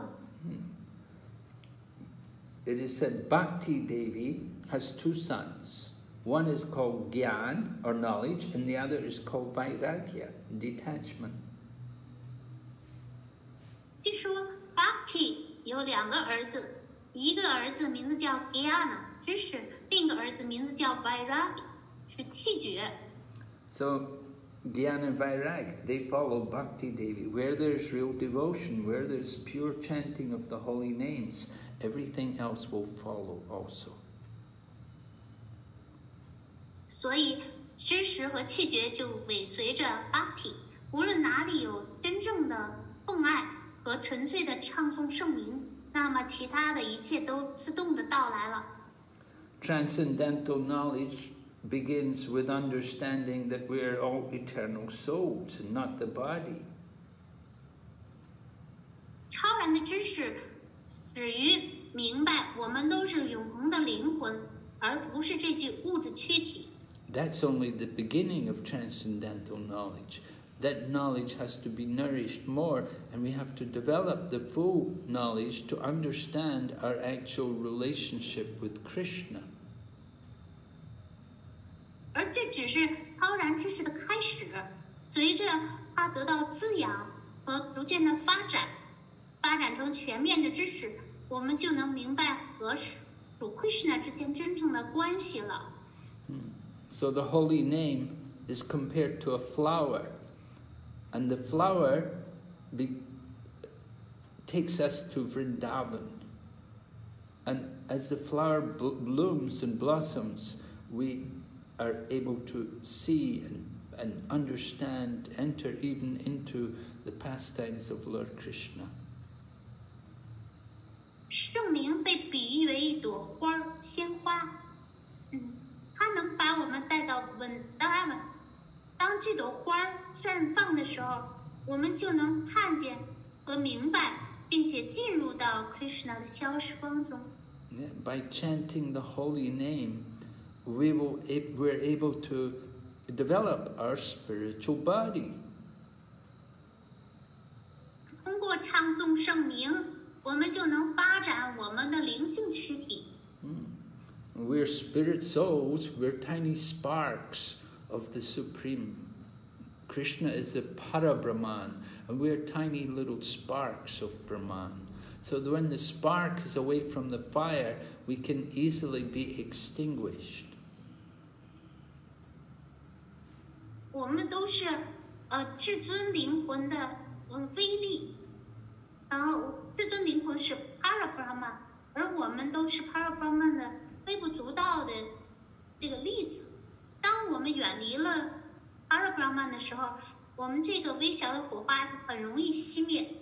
It is said Bhakti Devi has two sons. One is called Gyan, or knowledge, and the other is called Vairagya, detachment. 据说 Bhakti 有2个儿子， 一个儿子名字叫 Gyana 知识，另一个儿子名字叫 Vairagi 是气绝。 So Gyana and Vairag, they follow Bhakti Devi. Where there's real devotion, where there's pure chanting of the holy names, everything else will follow also. 所以知识和气绝就尾随着 Bhakti， 无论哪里有真正的奉爱和纯粹的唱诵圣名，那么其他的一切都自动的到来了。 Transcendental knowledge begins with understanding that we are all eternal souls and not the body. 超然的知识始于明白我们都是永恒的灵魂，而不是这具物质躯体。 That's only the beginning of transcendental knowledge. That knowledge has to be nourished more, and we have to develop the full knowledge to understand our actual relationship with Krishna. 而这只是超然知识的开始，随着它得到滋养和逐渐的发展成全面的知识，我们就能明白和主 Krishna 之间真正的关系了。 So the holy name is compared to a flower, and the flower takes us to Vrindavan. And as the flower blooms and blossoms, we are able to see and understand, enter even into the pastimes of Lord Krishna. 圣灵被比喻为一朵花儿，鲜花，它能把我们带到Vrindavan。当这朵花儿绽放的时候，我们就能看见和明白，并且进入到 Krishna 的消失光中。 By chanting the holy name, we're able to develop our spiritual body. 通过唱诵圣名，我们就能发展我们的灵性躯体。 We're spirit souls, we're tiny sparks of the Supreme. Krishna is the Parabrahman, and we're tiny little sparks of Brahman. So that when the spark is away from the fire, we can easily be extinguished. 我们都是至尊灵魂的威力，然后至尊灵魂是 Parabrahman， 而我们都是 Parabrahman 的微不足道的这个粒子。当我们远离了 Parabrahman 的时候，我们这个微小的火花就很容易熄灭。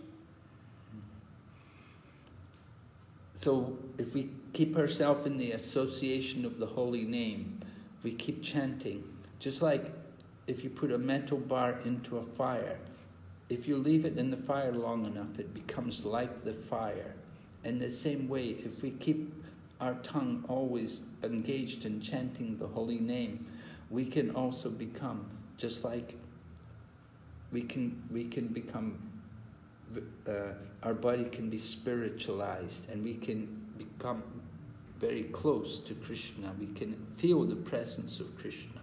So if we keep ourselves in the association of the holy name, we keep chanting, just like if you put a metal bar into a fire, if you leave it in the fire long enough, it becomes like the fire. In the same way, if we keep our tongue always engaged in chanting the holy name, we can also become just like we can become. Our body can be spiritualized, and we can become very close to Krishna. We can feel the presence of Krishna.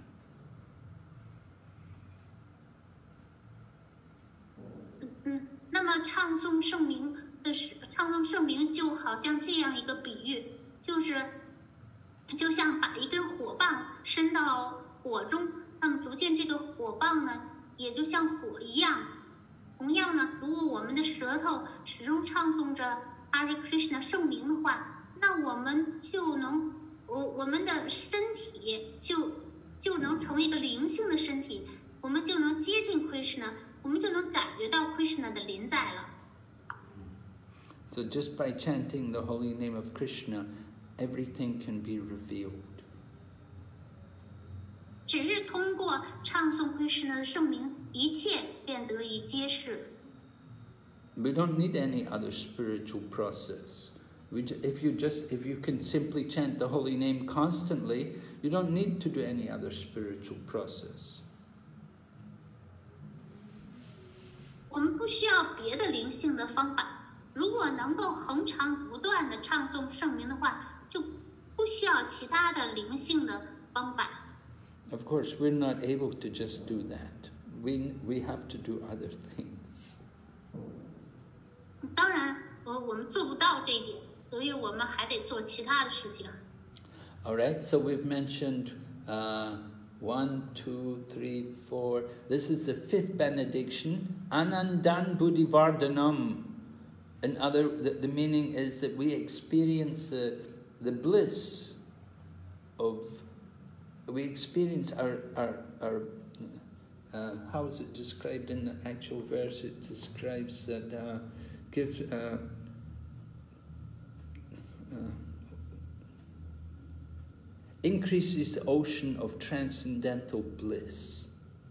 那么唱诵圣名就好像这样一个比喻，就像把一根火棒伸到火中，那么逐渐这个火棒呢，也就像火一样。同样呢，如果我们的舌头始终唱诵着 Hare Krishna 圣名的话，那我们就能，我们的身体就能成为一个灵性的身体，我们就能接近 Krishna， 我们就能感觉到 Krishna 的临在了。 So just by chanting the holy name of Krishna, everything can be revealed. 只是通过唱诵 Krishna 的圣名，一切便得以揭示。 We don't need any other spiritual process. If you can simply chant the holy name constantly, you don't need to do any other spiritual process. 我们不需要别的灵性的方法。如果能够恒常不断的唱诵圣名的话，就不需要其他的灵性的方法。 Of course, we're not able to just do that. We have to do other things. 当然，我们做不到这一点， 所以我们还得做其他的事情。 All right, so we've mentioned 1, 2, 3, 4. This is the 5th benediction. Anandan Buddhivardhanam. The meaning is that we experience the bliss of, we experience our how is it described in the actual verse? It describes that gives increases the ocean of transcendental bliss.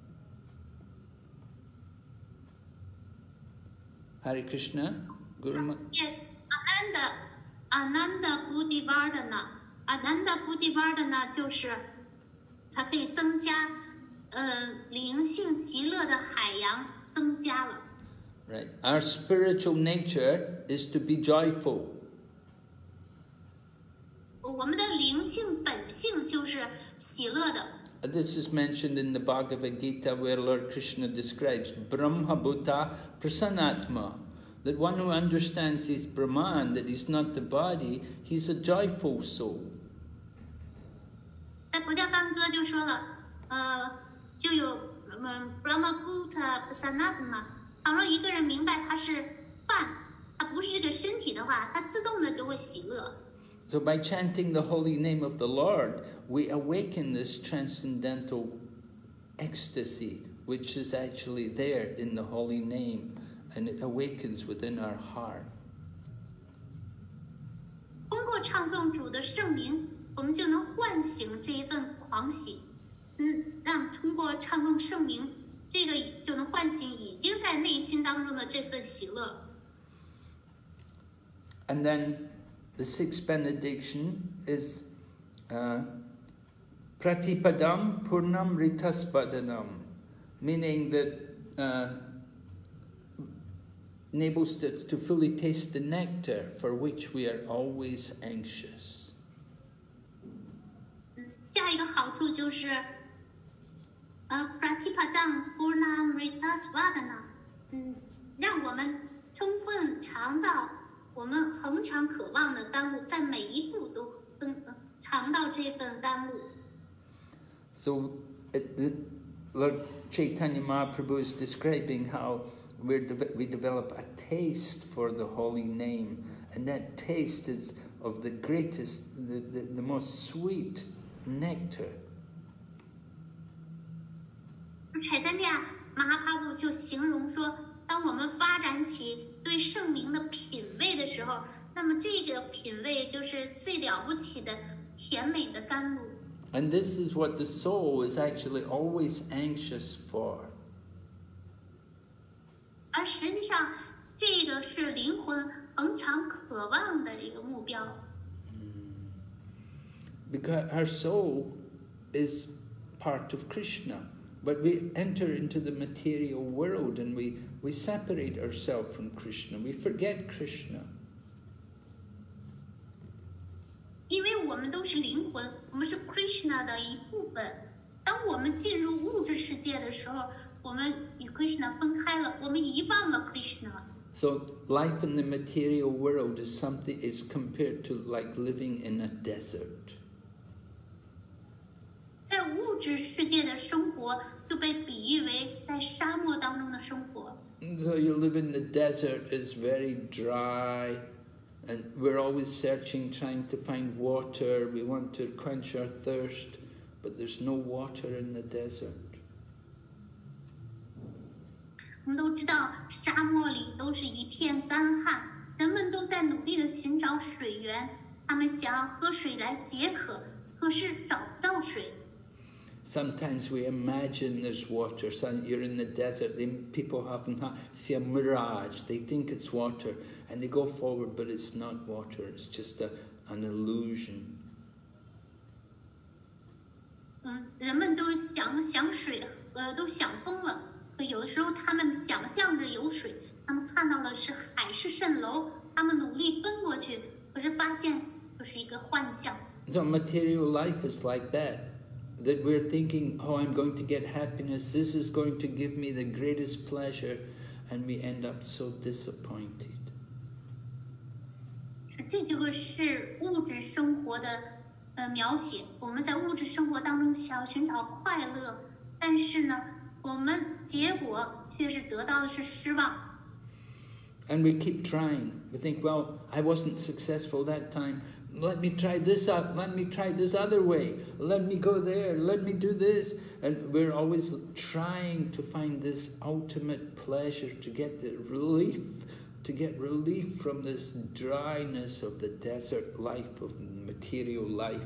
Hare Krishna, Guru. Yes, Ananda Buddhivardhana. Ananda Buddhivardhana 就是它可以增加灵性极乐的海洋增加了。 Right. Our spiritual nature is to be joyful. 我们的灵性本性就是喜乐的。 This is mentioned in the Bhagavad Gita, where Lord Krishna describes Brahma Bhuta Prasanatma, that one who understands his Brahman, that he's not the body, he's a joyful soul. 在佛教梵歌就说了，就有Brahma Bhuta Prasanatma。倘若一个人明白他是饭，他不是这个身体的话，他自动的就会喜乐。 So by chanting the holy name of the Lord, we awaken this transcendental ecstasy, which is actually there in the holy name, and it awakens within our heart. 通过唱诵主的圣名，我们就能唤醒这一份狂喜。让通过唱诵圣名，这个就能唤醒已经在内心当中的这份喜乐。 And then the 6th benediction is Pratipadam Purnam Ritaspadanam, meaning that enables us to fully taste the nectar for which we are always anxious. 下一个好处就是Pratipadam Purnam Ritaspadana，让我们充分尝到我们恒常渴望的甘露，在每一步都尝到这份甘露。 So, Lord Chaitanya Mahaprabhu is describing how we develop a taste for the holy name, and that taste is of the greatest, the most sweet nectar. Chaitanya Mahaprabhu 就形容说，当我们发展起对圣名的品味的时候，那么这个品味就是最了不起的甜美的甘露。 And this is what the soul is actually always anxious for. 而实际上，这个是灵魂恒常渴望的一个目标。 Because our soul is part of Krishna, but we enter into the material world and we separate ourselves from Krishna. We forget Krishna. 因为我们都是灵魂，我们是 Krishna 的一部分。当我们进入物质世界的时候，我们与 Krishna 分开了，我们遗忘了 Krishna。 So life in the material world is compared to like living in a desert. 在物质世界的生活就被比喻为在沙漠当中的生活。 So you live in the desert, it's very dry, and we're always searching, trying to find water. We want to quench our thirst, but there's no water in the desert. 我们都知道，沙漠里都是一片干旱，人们都在努力的寻找水源，他们想要喝水来解渴，可是找不到水。 Sometimes we imagine there's water. So you're in the desert, people often see a mirage. They think it's water, and they go forward, but it's not water. It's just an illusion. 人们都想水，都想疯了。可有的时候，他们想象着有水，他们看到的是海市蜃楼，他们努力奔过去，可是发现就是一个幻象。 So material life is like that. That we're thinking, oh, I'm going to get happiness, this is going to give me the greatest pleasure, and we end up so disappointed. 这就是物质生活的描写。我们在物质生活当中想要寻找快乐，但是呢，我们结果却是得到的是失望。 And we keep trying. We think, well, I wasn't successful that time. Let me try this out. Let me try this other way. Let me go there. Let me do this. And we're always trying to find this ultimate pleasure, to get the relief, to get relief from this dryness of the desert life, of material life.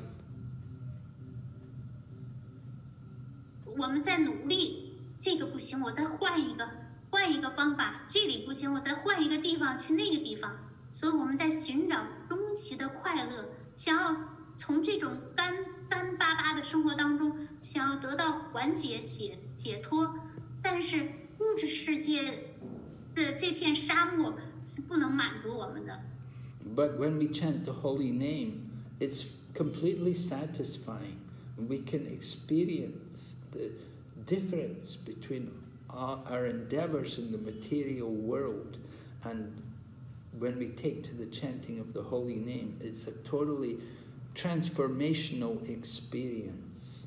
我们在努力，这个不行，我再换一个方法，这里不行，我再换一个地方去那个地方。所以我们在寻找终极的快乐，想要从这种干巴巴的生活当中，想要得到缓解、解脱。但是物质世界的这片沙漠是不能满足我们的。 But when we chant the holy name, it's completely satisfying. We can experience the difference between our endeavors in the material world, and when we take to the chanting of the holy name, it's a totally transformational experience.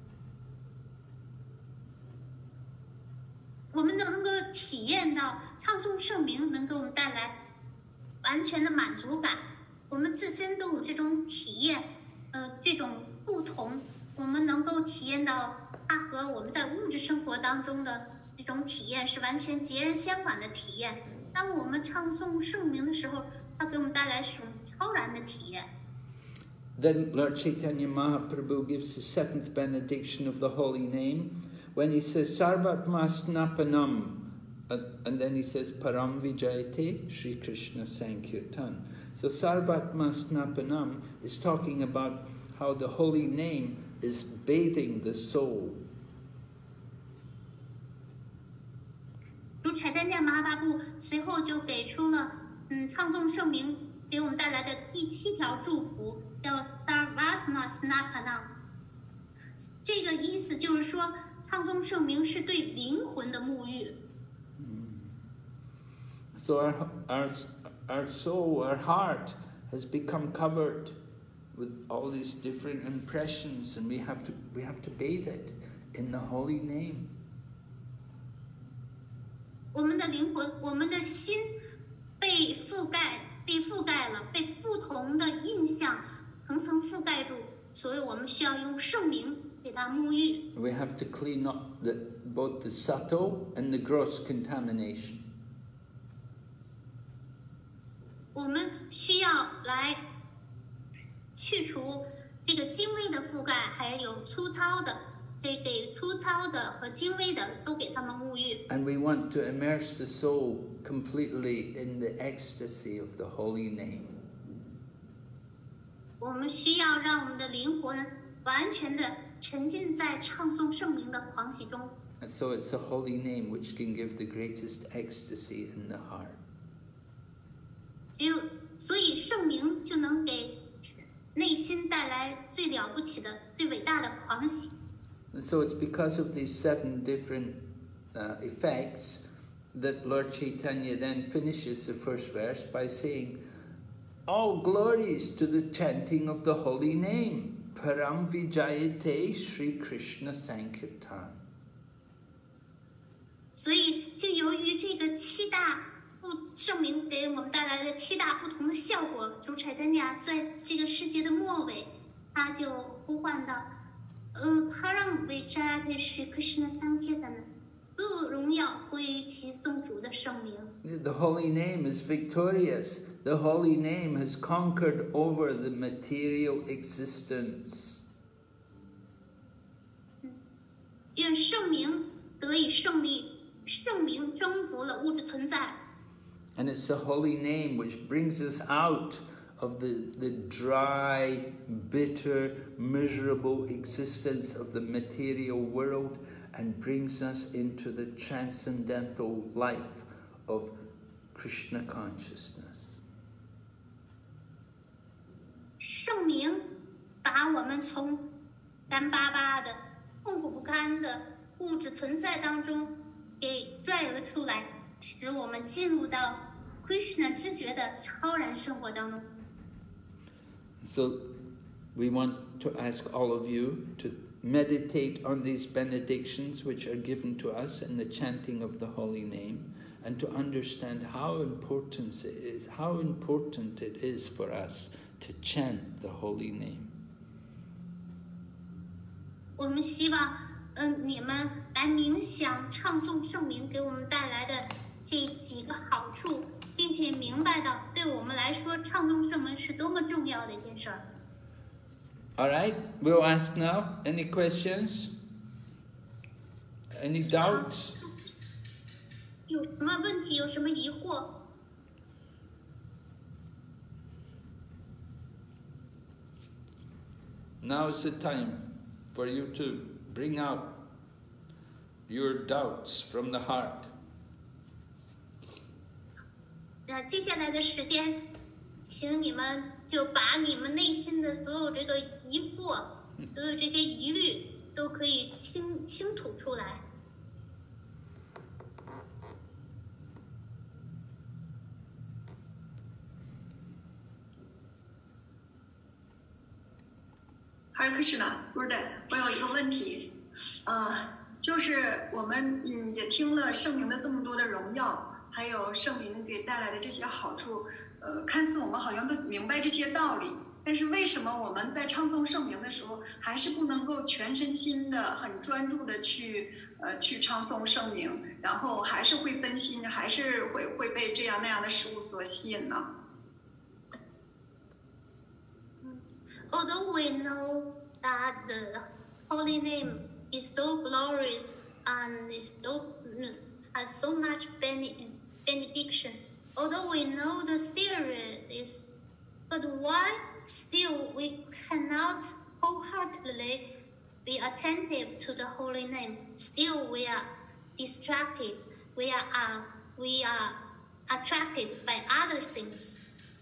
我们能够体验到唱诵圣名能给我们带来完全的满足感，我们自身都有这种体验，这种不同，我们能够体验到它和我们在物质生活当中的这种体验是完全截然相反的体验。当我们唱诵圣名的时候，它给我们带来这种超然的体验。 Then Lord Chaitanya Mahaprabhu gives the seventh benediction of the holy name when he says Sarvatma Snapanam, and then he says Param Vijayate Sri Krishna Sankirtan. So Sarvatma Snapanam is talking about how the holy name is bathing the soul. 主柴丹迦玛哈巴布随后就给出了唱诵圣名给我们带来的第7条祝福，叫 Sarvatma Snapanam。这个意思就是说，唱诵圣名是对灵魂的沐浴。 So our soul, our heart has become covered with all these different impressions, and we have to bathe it in the holy name. 我们的灵魂，我们的心被覆盖了，被不同的印象层层覆盖住，所以我们需要用圣名给它沐浴。 We have to clean up both the subtle and the gross contamination. 我们需要来去除这个精微的覆盖，还有粗糙的。给粗糙的和精微的都给他们沐浴。 And we want to immerse the soul completely in the ecstasy of the holy name. 我们需要让我们的灵魂完全的沉浸在唱诵圣名的狂喜中。 And so it's the holy name which can give the greatest ecstasy in the heart. 所以圣名就能给内心带来最了不起的、最伟大的狂喜。 And so it's because of these 7 different effects that Lord Chaitanya then finishes the first verse by saying, all glories to the chanting of the holy name, Param Vijayate Sri Krishna Sankirtan. 所以就由于这个7大圣名给我们带来的7大不同的效果，主柴丹迦在这个世界的末尾，他就呼唤到Param Vijayate Sri Krishna Sankirtan， 所有荣耀归于其颂主的圣名。 The holy name is victorious. The holy name has conquered over the material existence. 愿圣名得以胜利，圣名征服了物质存在。 And it's the holy name which brings us out of the dry, bitter, miserable existence of the material world and brings us into the transcendental life of Krishna consciousness. 圣名把我们从干巴巴的、痛苦不堪的物质存在当中给拽了出来，使我们进入到 Krishna 知觉的超然生活当中。 So we want to ask all of you to meditate on these benedictions which are given to us in the chanting of the holy name, and to understand how important it is for us to chant the holy name. 我们希望，你们来冥想、唱诵圣名给我们带来的这几个好处，并且明白到对我们来说，唱诵圣名是多么重要的一件事儿。 All right, we'll ask now. Any questions? Any doubts? 有什么问题？有什么疑惑？ Now is the time for you to bring out your doubts from the heart. 接下来的时间，请你们就把你们内心的所有这个疑惑、所有这些疑虑，都可以倾吐出来。 哈尔克什纳，不是的，我有一个问题，就是我们也听了圣名的这么多的荣耀，还有圣名给带来的这些好处，看似我们好像都明白这些道理，但是为什么我们在唱诵圣名的时候，还是不能够全身心的、很专注的去唱诵圣名，然后还是会分心，还是会被这样那样的事物所吸引呢？ Although we know that the holy name is so glorious and has so much benediction, although we know the theory is, but why still we cannot wholeheartedly be attentive to the holy name? Still we are distracted. We are attracted by other things.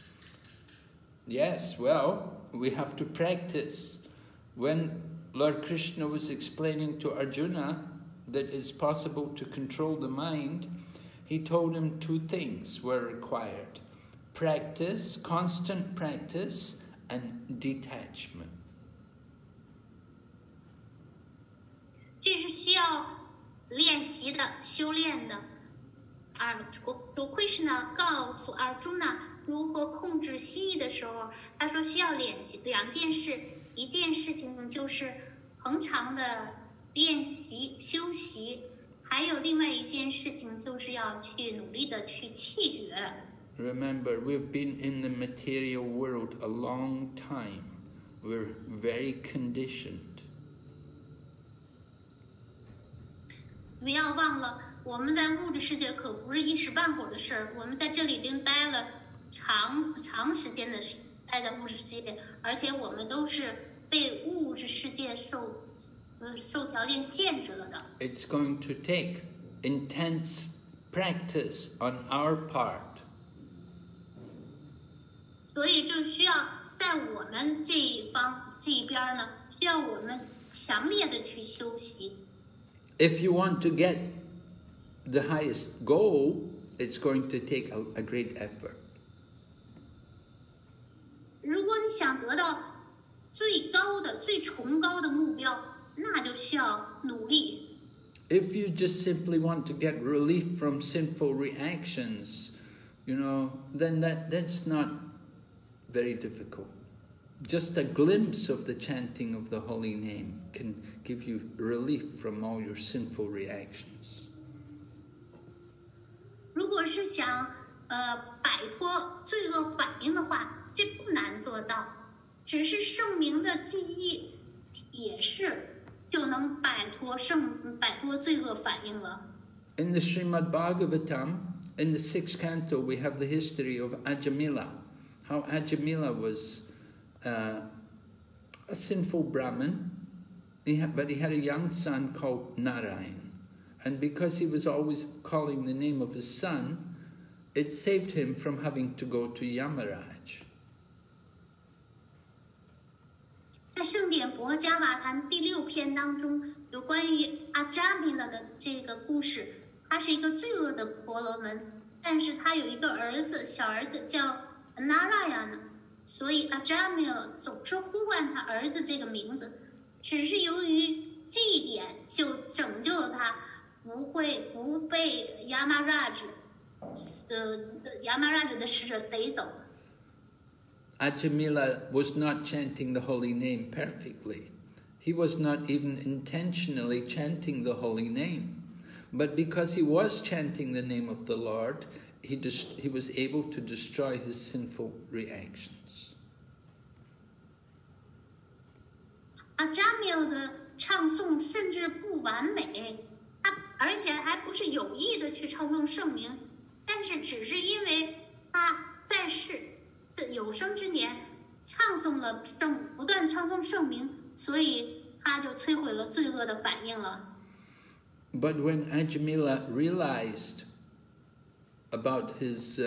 Yes, well, we have to practice. When Lord Krishna was explaining to Arjuna that it's possible to control the mind, he told him two things were required: practice, constant practice, and detachment. 这是需要练习的、修炼的。主 Krishna 告诉 Arjuna 如何控制心意的时候，他说需要两件事，一件事情就是恒常的练习修习，还有另外一件事情就是要去努力的去弃绝。 Remember, we've been in the material world a long time. We're very conditioned. 不要忘了，我们在物质世界可不是一时半会儿的事儿，我们在这里已经待了长时间的待在物质世界，而且我们都是被物质世界受条件限制了的。 It's going to take intense practice on our part. 所以就需要在我们这一边呢，需要我们强烈的去修习。 If you want to get the highest goal, it's going to take a great effort. 如果你想得到最高的、最崇高的目标，那就需要努力。 If you just simply want to get relief from sinful reactions, then that's not very difficult. Just a glimpse of the chanting of the holy name can give you relief from all your sinful reactions. 如果是想摆脱罪恶反应的话，这不难做到，只是圣名的记忆也是就能摆脱罪恶反应了。 In the Srimad Bhagavatam, in the 6th canto, we have the history of Ajamila. How Ajamila was a sinful Brahmin, but he had a young son called Narayan. And because he was always calling the name of his son, it saved him from having to go to Yamaraj. 在圣典博伽瓦坛第6篇当中，有关于阿扎米拉的这个故事。他是一个罪恶的婆罗门，但是他有一个儿子，小儿子叫 Narayana， 所以阿扎米尔总是呼唤他儿子这个名字，只是由于这一点就拯救了他，不被亚麻拉的使者逮走。 Ajamila was not chanting the holy name perfectly. He was not even intentionally chanting the holy name. But because he was chanting the name of the Lord, he was able to destroy his sinful reactions. 阿扎米尔的唱诵甚至不完美，而且还不是有意的去唱诵圣名，但是只是因为他在世有生之年不断唱诵圣名，所以他就摧毁了罪恶的反应了。 But when Ajamila realized about his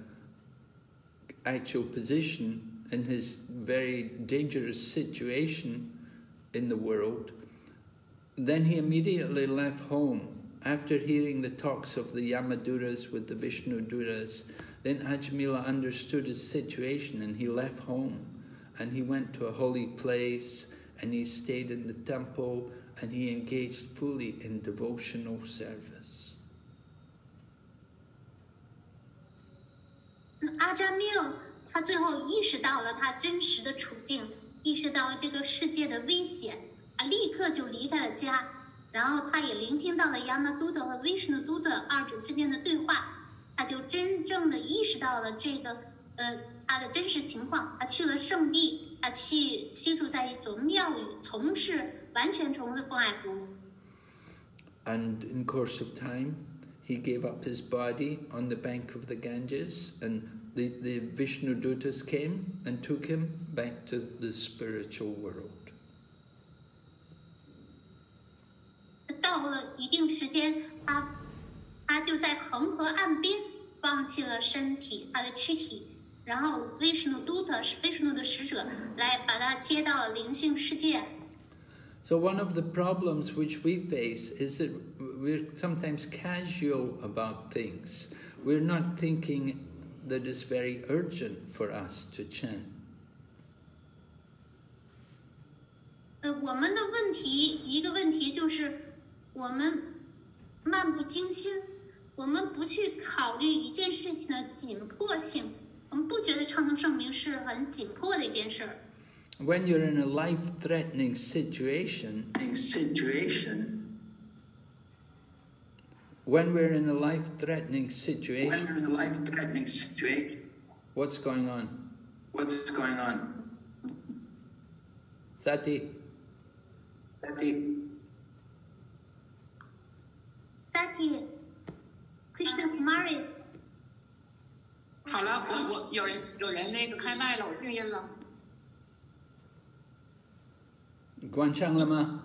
actual position and his very dangerous situation in the world, then he immediately left home. After hearing the talks of the Yamaduras with the Vishnuduras, then Ajamila understood his situation and he left home and he went to a holy place and he stayed in the temple and he engaged fully in devotional service. 阿扎米尔他最后意识到了他真实的处境，意识到了这个世界的危险，立刻就离开了家。然后他也聆听到了亚麻都德和 Vishnu 都德二者之间的对话，他就真正的意识到了这个他的真实情况。他去了圣地，他居住在一所庙宇，完全从事奉爱服务。 And in course of time, he gave up his body on the bank of the Ganges, and the Vishnudutas came and took him back to the spiritual world. 到了一定时间，他就在恒河岸边放弃了身体，他的躯体，然后 Vishnu 的使者来把他接到了灵性世界。 So one of the problems which we face is that we're sometimes casual about things. We're not thinking that it's very urgent for us to chant. 我们的一个问题就是我们漫不经心，我们不去考虑一件事情的紧迫性，我们不觉得唱诵圣名是很紧迫的一件事。 When you're in a life-threatening situation, when we're in a life-threatening situation, what's going on? Sati. Krishna Kumari。 好了，我有人那个开麦了，我静音了。 关上了吗？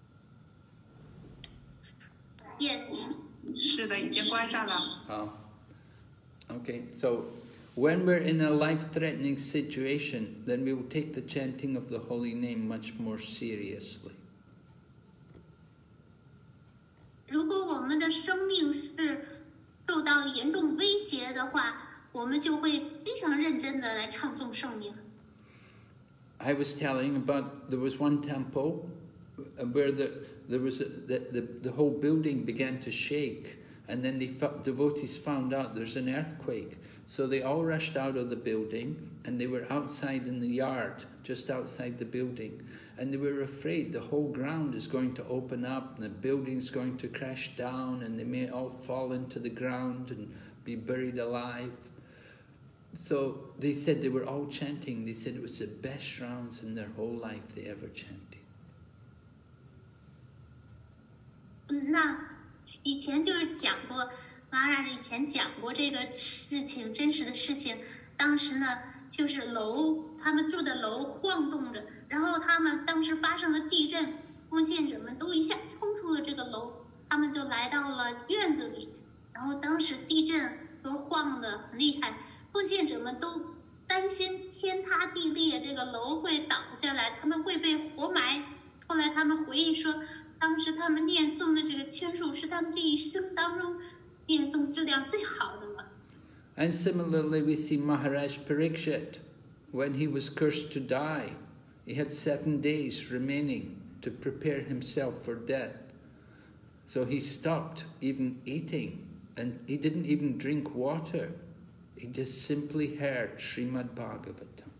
Yes。 是的，已经关上了。 好。Okay, so when we're in a life-threatening situation, then we will take the chanting of the holy name much more seriously. 如果我们的生命是受到严重威胁的话，我们就会非常认真的来唱诵圣名。 I was telling about there was one temple where the whole building began to shake, and then devotees found out there's an earthquake, so they all rushed out of the building, and they were outside in the yard, just outside the building, and they were afraid the whole ground is going to open up, and the building's going to crash down, and they may all fall into the ground and be buried alive. So they said they were all chanting. They said it was the best rounds in their whole life they ever chanted. 那以前就是讲过，马拉以前讲过这个事情，真实的事情。当时呢，就是他们住的楼晃动着，然后他们当时发生了地震，奉献者们都一下冲出了这个楼，他们就来到了院子里，然后当时地震都晃得很厉害。奉献者们都担心天塌地裂，这个楼会倒下来，他们会被活埋。后来他们回忆说，当时他们念诵的这个圈数是他们这一生当中念诵质量最好的了。 And similarly, we see Maharaj Parikshit. when he was cursed to die, he had 7 days remaining to prepare himself for death. So he stopped even eating, and he didn't even drink water. He just simply heard Srimad Bhagavatam.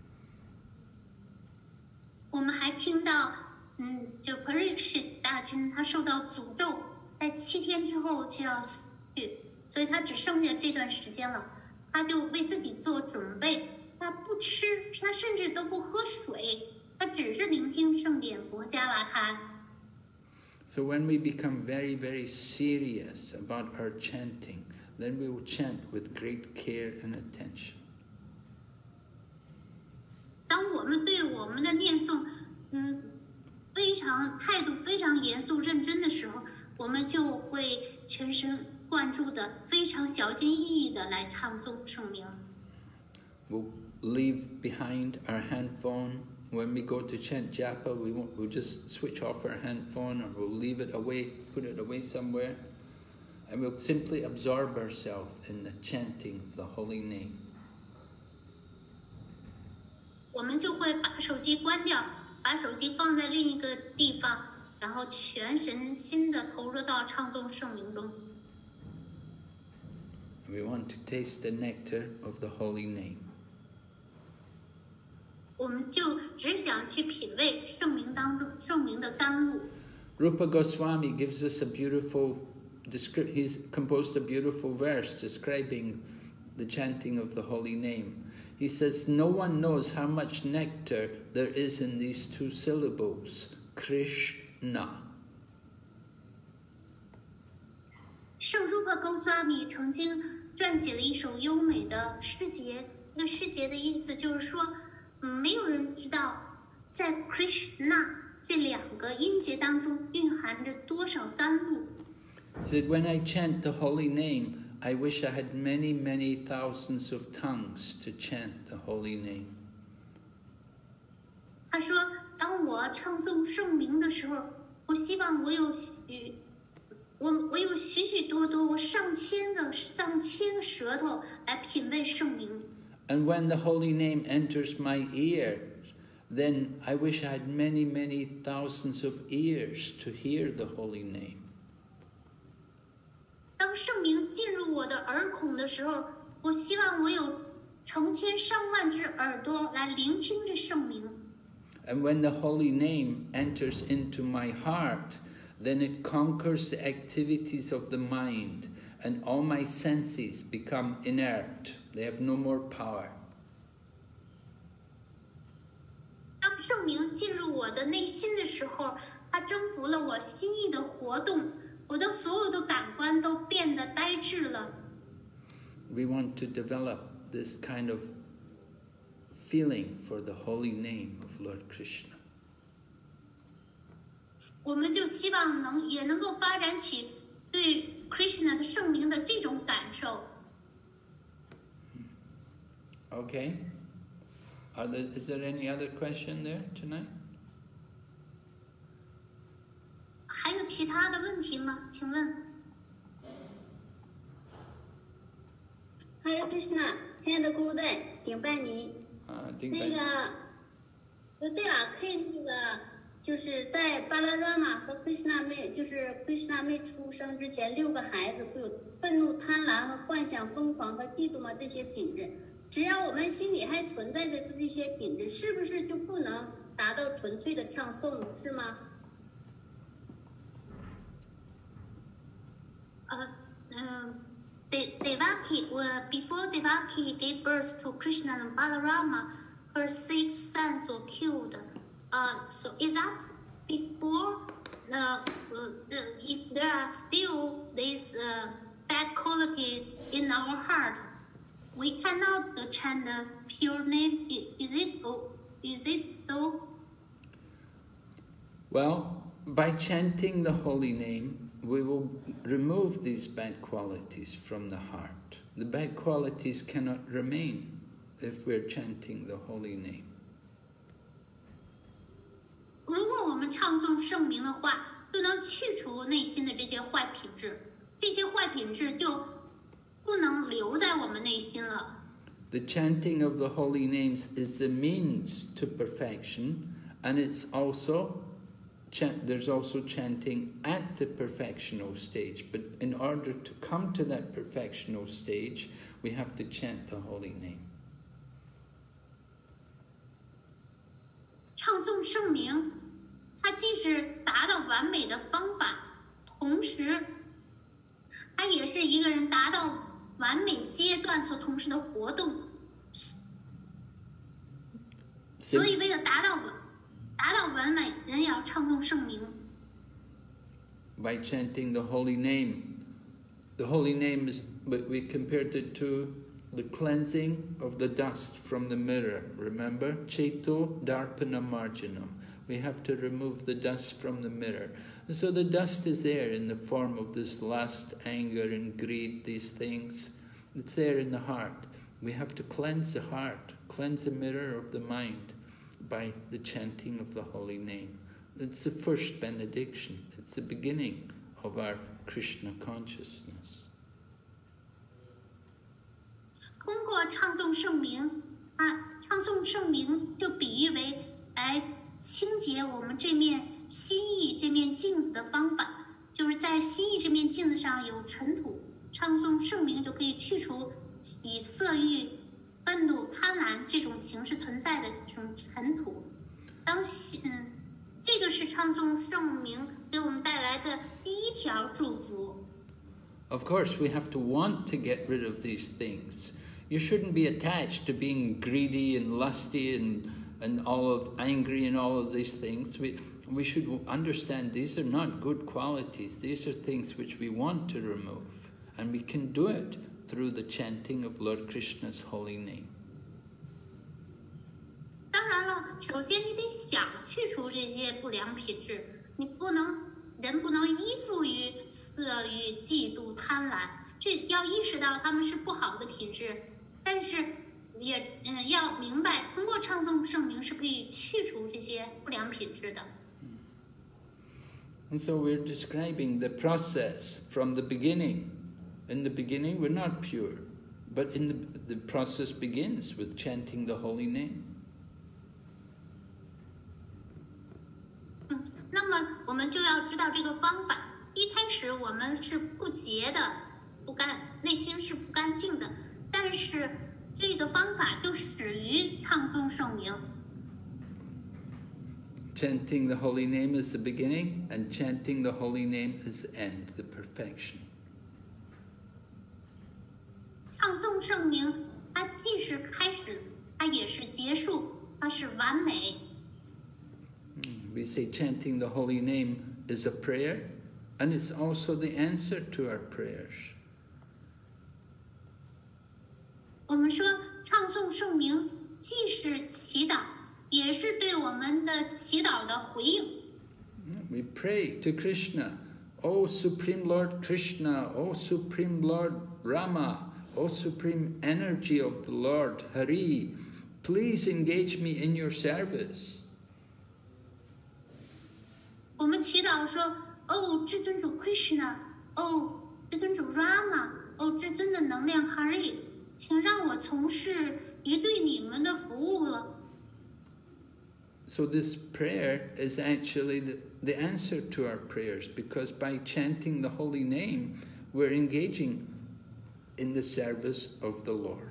我们还听到，就 Parikshit 大臣他受到诅咒，在7天之后就要死去，所以他只剩下这段时间了，他就为自己做准备，他不吃，他甚至都不喝水，他只是聆听圣典博伽瓦坛。 So when we become very, very serious about our chanting, then we will chant with great care and attention. 当我们对我们的念诵，态度非常严肃认真的时候，我们就会全神贯注的、非常小心翼翼的来唱诵圣名。 We'll leave behind our handphone. When we go to chant japa, we'll just switch off our handphone, or we'll leave it away, put it away somewhere, and we'll simply absorb ourselves in the chanting of the holy name. 我们就会把手机关掉，把手机放在另一个地方，然后全身心的投入到唱诵圣名中。 We want to taste the nectar of the holy name. 我们就只想去品味圣名当中圣名的甘露。 Rupa Goswami gives us a beautiful he's composed a beautiful verse describing the chanting of the holy name. He says, no one knows how much nectar there is in these 2 syllables, Krishna. 圣如帕高萨米曾经撰写了一首优美的诗节，那诗节的意思就是说，没有人知道在 Krishna 这2个音节当中蕴含着多少甘露。 He said, when I chant the holy name, I wish I had many, many thousands of tongues to chant the holy name. 他说，当我唱诵圣名的时候，我希望我有许许多多，我上千个舌头来品味圣名。 And when the holy name enters my ear, then I wish I had many, many thousands of ears to hear the holy name. 当圣名进入我的耳孔的时候，我希望我有成千上万只耳朵来聆听这圣名。 And when the holy name enters into my heart, then it conquers the activities of the mind, and all my senses become inert. They have no more power. 当圣名进入我的内心的时候，它征服了我心意的活动，我的所有的感官都变得呆滞了。 We want to develop this kind of feeling for the holy name of Lord Krishna. 我们就希望也能够发展起对 Krishna 的圣名的这种感受。 Okay. Is there any other question there tonight? 还有其他的问题吗？请问。 Hare Krishna， 亲爱的咕噜队，顶拜你。那个，对了，可以那个，就是在巴拉拉玛和 Krishna 妹，就是 Krishna 妹出生之前，6个孩子会有愤怒、贪婪和幻想、疯狂和嫉妒吗？这些品质，只要我们心里还存在着这些品质，是不是就不能达到纯粹的唱诵，是吗 ？Devaki, before Devaki gave birth to Krishna and Balarama, her 6 sons were killed. So is that before? If there are still this bad quality in our heart, we cannot chant the pure name. Is it so? Well, by chanting the holy name, we will remove these bad qualities from the heart. The bad qualities cannot remain if we're chanting the holy name. 如果我们唱诵圣名的话，就能去除内心的这些坏品质，这些坏品质就不能留在我们内心了。 The chanting of the holy names is the means to perfection, and it's also there's also chanting at the perfectional stage. But in order to come to that perfectional stage, we have to chant the holy name. 唱诵圣名，它既是达到完美的方法，同时，它也是一个人达到完美阶段所从事的活动。所以，为了达到完美，人也要唱诵圣名。 By chanting the holy name is, we compared it to the cleansing of the dust from the mirror. Remember? Cheto Darpana Marjanam. We have to remove the dust from the mirror. And so the dust is there in the form of this lust, anger and greed, these things. It's there in the heart. We have to cleanse the heart, cleanse the mirror of the mind by the chanting of the holy name. It's the first benediction. It's the beginning of our Krishna consciousness. 通过唱诵圣名唱诵圣名就比喻为来清洁我们这面心意这面镜子的方法，就是在心意这面镜子上有尘土，唱诵圣名就可以去除以色欲、愤怒、贪婪这种形式存在的这种尘土。这个是唱诵圣名给我们带来的第一条祝福。 Of course, we have to want to get rid of these things. You shouldn't be attached to being greedy and lusty and all of angry and all of these things. We should understand these are not good qualities. These are things which we want to remove. And we can do it through the chanting of Lord Krishna's holy name. 当然了，首先你得想去除这些不良品质，人不能依附于色欲、嫉妒、贪婪，这要意识到他们是不好的品质。但是也要明白，通过唱诵圣名是可以去除这些不良品质的。 And so we're describing the process from the beginning. In the beginning, we're not pure, but the process begins with chanting the holy name. 那么我们就要知道这个方法。一开始我们是不洁的，内心是不干净的。但是这个方法就始于唱诵圣名。 Chanting the holy name is the beginning, and chanting the holy name is the end, the perfection. 唱诵圣名，它既是开始，它也是结束，它是完美。 We say chanting the holy name is a prayer, and it's also the answer to our prayers. 我们说唱诵圣名既是祈祷，也是对我们的祈祷的回应。 We pray to Krishna, O Supreme Lord Krishna, O Supreme Lord Rama, O Supreme Energy of the Lord Hari, please engage me in your service. 我们祈祷说：哦，至尊主 Krishna， 哦，至尊主 Rama， 哦，至尊的能量 Hari。请让我从事于对你们的服务了。 So this prayer is actually the answer to our prayers, because by chanting the holy name, we're engaging in the service of the Lord.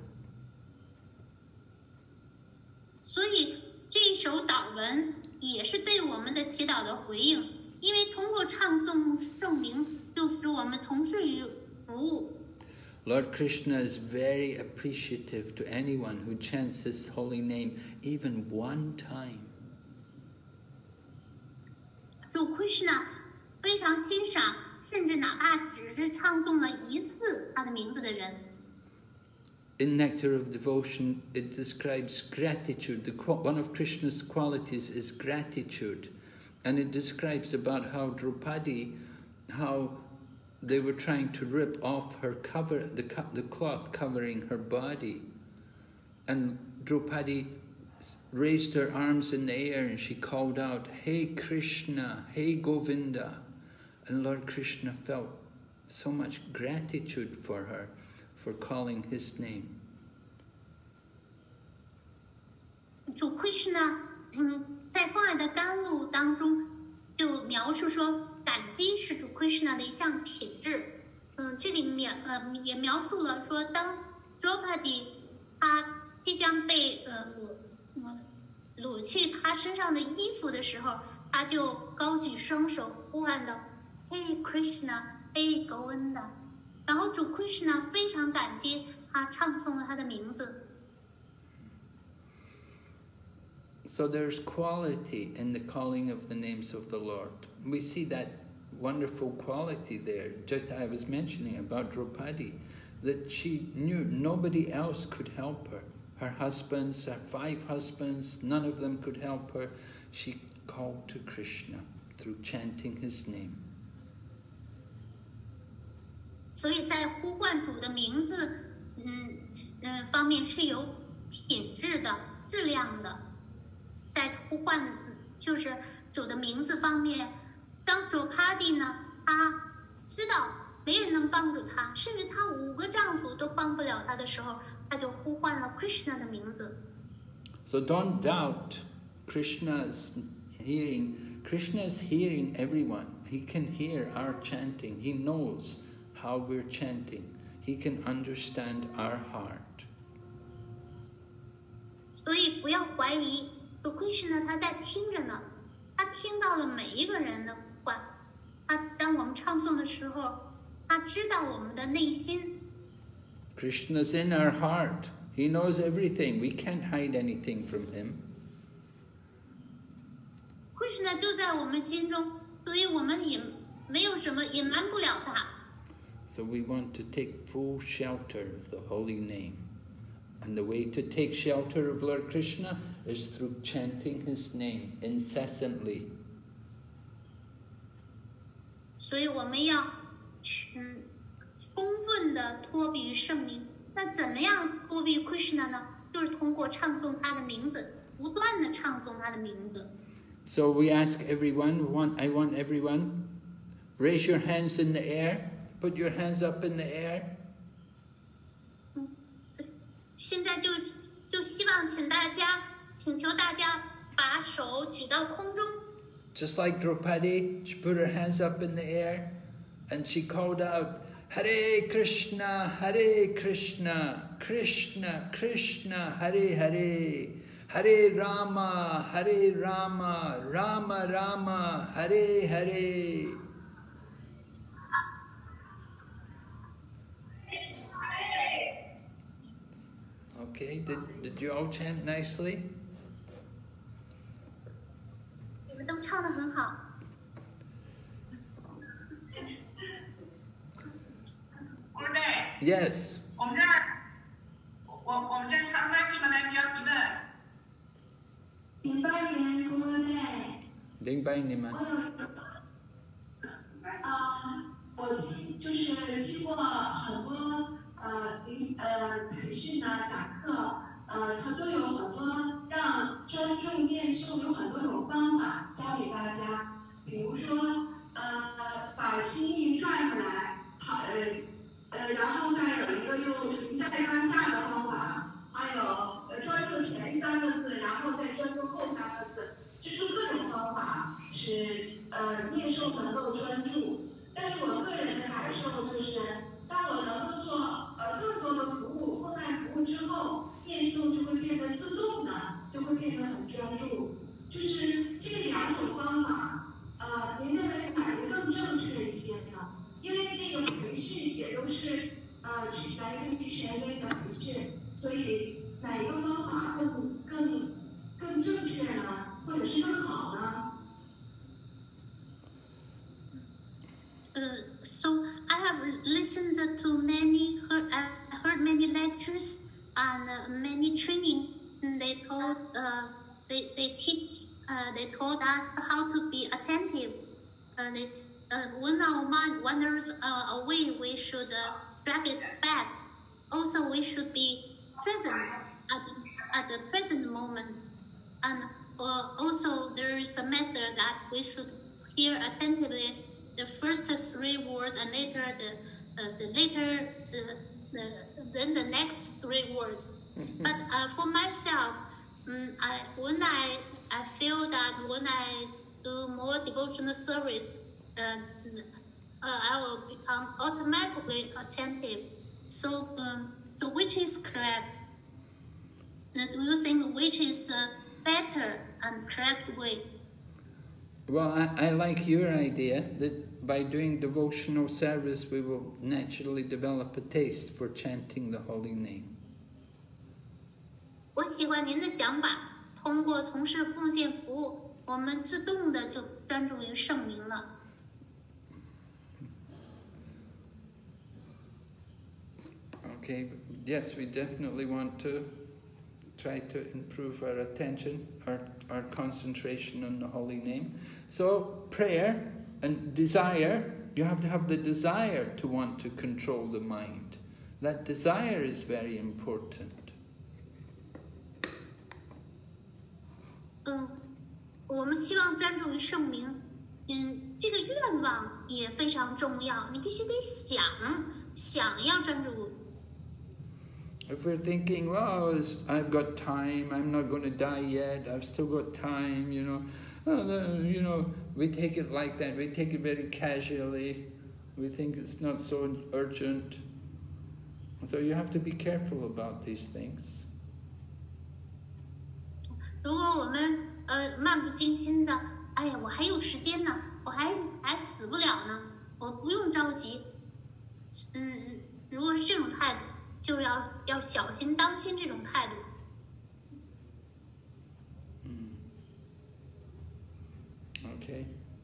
所以这一首祷文也是对我们的祈祷的回应，因为通过唱诵圣名，就使我们从事于服务。 Lord Krishna is very appreciative to anyone who chants this holy name even one time. 主 Krishna 非常欣赏，甚至哪怕只是唱诵了一次他的名字的人。 In Nectar of Devotion, it describes gratitude. One of Krishna's qualities is gratitude. And it describes about how Draupadi, how they were trying to rip off her the cloth covering her body. And Draupadi raised her arms in the air and she called out, "Hey Krishna, hey Govinda." And Lord Krishna felt so much gratitude for her, for calling his name. 主 Krishna 在风海的甘露当中就描述说，感激是主 Krishna 的一项品质。这里面也描述了说，当 Draupadi 他即将被掳去他身上的衣服的时候，他就高举双手呼唤道 ：“Hey Krishna, Hey Govinda。”然后主 Krishna 非常感激他，唱诵了他的名字。 So there's quality in the calling of the names of the Lord. We see that wonderful quality there. Just I was mentioning about Draupadi, that she knew nobody else could help her. Her husbands, her 5 husbands, none of them could help her. She called to Krishna through chanting his name. 所以在呼唤主的名字，方面是有品质的、质量的。在呼唤就是主的名字方面，当Draupadi呢，他知道没人能帮助他，甚至他5个丈夫都帮不了他的时候，他就呼唤了 Krishna 的名字。 So don't doubt Krishna's hearing. Krishna is hearing everyone. He can hear our chanting. He knows how we're chanting. He can understand our heart. 所以不要怀疑，主 Krishna 他在听着呢，他听到了每一个人的呼唤。当我们唱诵的时候，他知道我们的内心。 Krishna's in our heart. He knows everything. We can't hide anything from him. Krishna 就在我们心中，所以我们也没有什么隐瞒不了他。 So we want to take full shelter of the holy name. And the way to take shelter of Lord Krishna is through chanting his name incessantly. 所以我们要充分的托庇于圣名。那怎么样托庇 Krishna 呢？就是通过唱诵他的名字，不断的唱诵他的名字。 So we ask everyone, I want everyone, raise your hands in the air, put your hands up in the air. 现在就希望请求大家把手举到空中。 Just like Draupadi, she put her hands up in the air and she called out, Hare Krishna, Hare Krishna, Krishna Krishna, Hare Hare, Hare Rama, Hare Rama, Rama Rama, Hare Hare. Okay, did you all chant nicely? 你们都唱得很好。 Yes. 我们这儿唱歌，你们来教你们。 明白年姑奶。 明白你们。 我就是经过很多培训啊、讲课，它都有很多让专注念诵有很多种方法教给大家，比如说把心意转回来，然后再有一个用停在当下的方法，还有专注前3个字，然后再专注后3个字，就是各种方法使念诵能够专注。但是我个人的感受就是，当我能够做更多的服务、奉爱服务之后，念诵就会变得自动的，就会变得很专注。就是这2种方法，您认为哪个更正确一些呢？因为那个培训也都是来自于权威的培训，所以哪一个方法更正确呢？或者是更好呢？ So I have listened to many, heard many lectures and many training. They told they told us how to be attentive. When our mind wanders away, we should drag it back. Also, we should be present at the present moment. And also, there is a method that we should hear attentively the first 3 words and later then the next 3 words. But for myself, when I feel that when I do more devotional service, I will become automatically attentive. So which is correct? Do you think which is better and correct way? Well, I like your idea that by doing devotional service, we will naturally develop a taste for chanting the holy name. 我喜欢您的想法，通过从事奉献服务，我们自动的就专注于圣名了。 Okay, yes, we definitely want to try to improve our attention, our concentration on the holy name. So prayer and desire, you have to have the desire to want to control the mind. That desire is very important. 我们希望专注于圣名，这个愿望也非常重要，你必须得想要专注。 If we're thinking, well, I've got time, I'm not going to die yet, I've still got time, we take it like that, we take it very casually, we think it's not so urgent. So you have to be careful about these things. 如果我们漫不经心的，哎呀，我还有时间呢，我还死不了呢，我不用着急。如果是这种态度，就要小心当心这种态度。 Okay.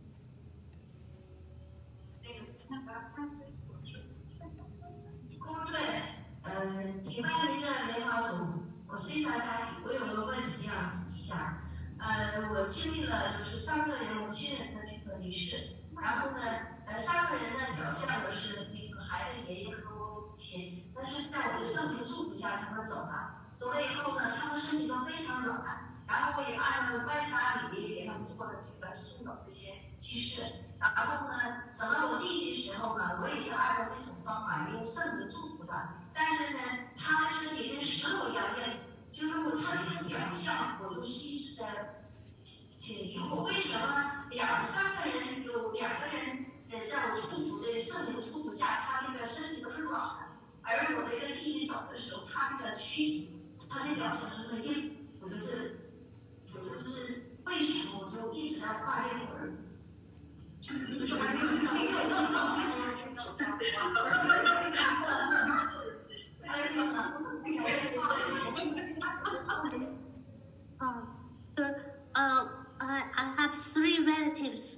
公队，请问您的莲花组，我是一大家庭，我有个问题这样提一下。我经历了就是3个人我亲人的这个离世，然后呢，3个人呢表现的是那个孩子爷爷和我母亲，但是在我的圣灵祝福下，他们走了。走了以后呢，他们身体都非常软，然后我也按照拜塔礼给他们做了这个送走这些仪式。然后呢，等到我弟弟的时候呢，我也是按照这种方法用圣灵祝福他，但是呢，他的身体跟石头一样硬，就是他这种表象，我就是一直在疑惑，为什么3个人有2个人在我祝福的圣灵祝福下，他那个身体都是软的，而我这个弟弟走的时候，他那个躯体，他的表现是那么硬，我就是为什么我就一直在画这会儿。 I have 3 relatives.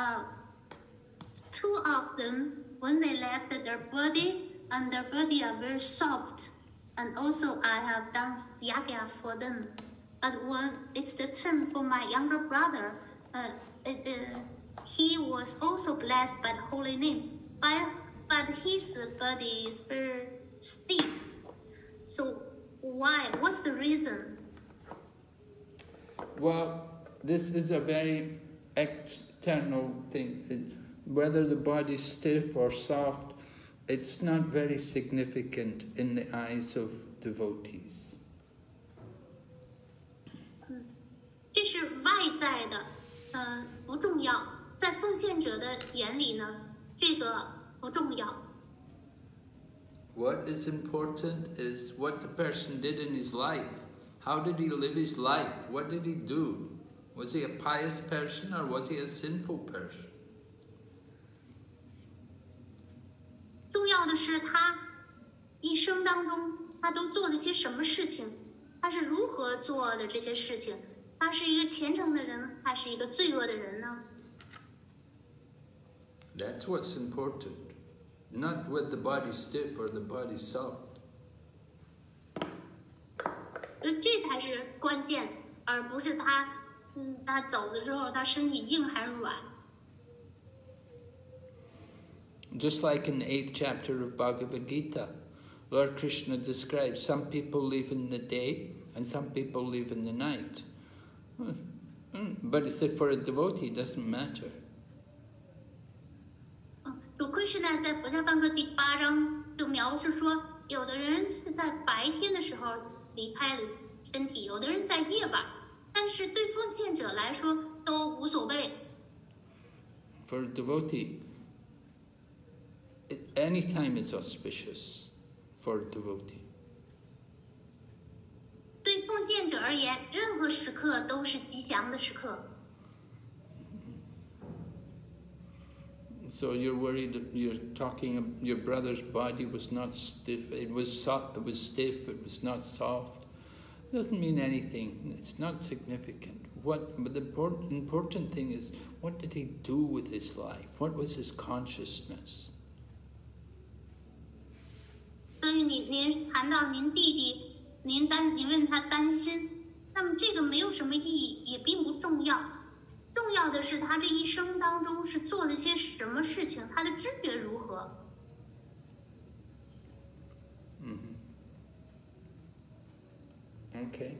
2 of them, when they left their body, and their body are very soft, and also I have done yagya for them. But when it's the turn for my younger brother, he was also blessed by the holy name, but his body is very stiff. So why? What's the reason? Well, this is a very external thing. Whether the body's stiff or soft, it's not very significant in the eyes of devotees. 这是外在的，不重要。在奉献者的眼里呢，这个不重要。 What is important is what the person did in his life. How did he live his life? What did he do? Was he a pious person or was he a sinful person? 重要的是他一生当中他都做了些什么事情，他是如何做的这些事情，他是一个虔诚的人还是一个罪恶的人呢？ That's what's important, not whether the body's stiff or the body's soft. 这才是关键，而不是他走的时候他身体硬还是软。 Just like in the 8th chapter of Bhagavad Gita, Lord Krishna describes some people live in the day and some people live in the night. But he said for a devotee it doesn't matter. 主Krishna在佛教梵歌第8章就描述说，有的人是在白天的时候离开了身身体，有的人在夜晚，但是对奉献者来说都无所谓。 For a devotee, any time is auspicious for a devotee. 对奉献者而言，任何时刻都是吉祥的时刻。 So you're worried that you're talking your brother's body was not stiff, it was soft, it was stiff, it was not soft. It doesn't mean anything, it's not significant. But the important thing is, what did he do with his life? What was his consciousness? 所以您谈到您弟弟，您问他担心，那么这个没有什么意义，也并不重要。重要的是他这一生当中是做了些什么事情，他的知觉如何。 Okay.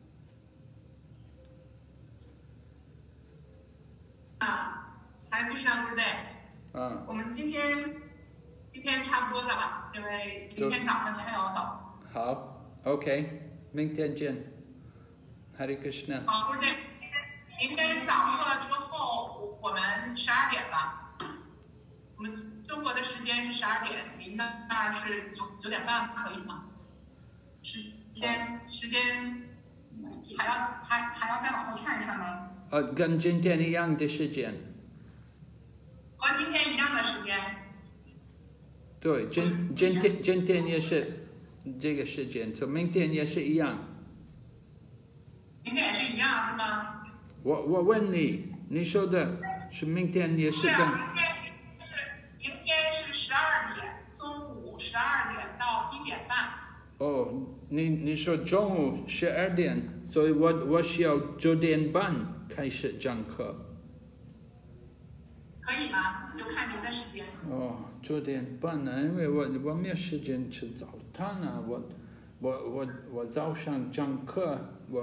还是上不对。我们今天差不多了吧？因为明天早上你还要走。 好 ，OK， 明天见。Hare Krishna。 好，不对，明天早课之后我们12点了。我们中国的时间是12点，您那儿是9点半，可以吗？时间还要再往后串一串吗？ 跟今天一样的时间。 和今天一样的时间。 对，今天也是这个时间，所以明天也是一样。 明天也是一样，是吗？ 我问你，你说的是明天也是跟？ 明天是12点，中午12点到1点半。 哦，你说中午12点，所以我需要9点半开始讲课。 可以吗？就看您的时间。 哦，9点半呢，因为我没有时间吃早餐啊，我早上讲课，我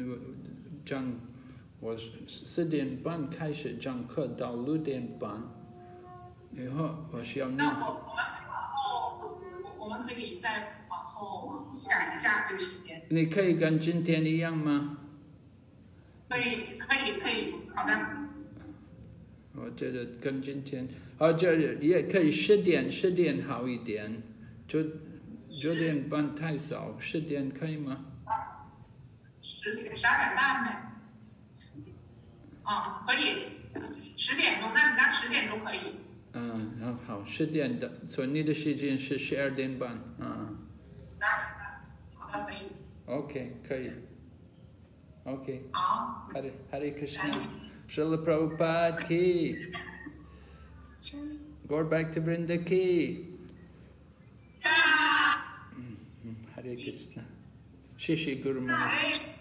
4点半开始讲课到6点半，以后我需要念。 那我们可以再往后改一下这个时间。 你可以跟今天一样吗？ 可以，好的。 我觉得跟今天，这也可以10点好一点，9点半太少，10点可以吗 ？12点半呗。可以，10点钟，那你那10点钟可以。 好，10点的，所以你的时间是12点半， 好的，可以。 OK， 可以。OK。 好。 Hare Krishna。Srila Prabhupada ki. Go back to Vrinda ki. Hare Krishna. Shishi Guru Maharaj.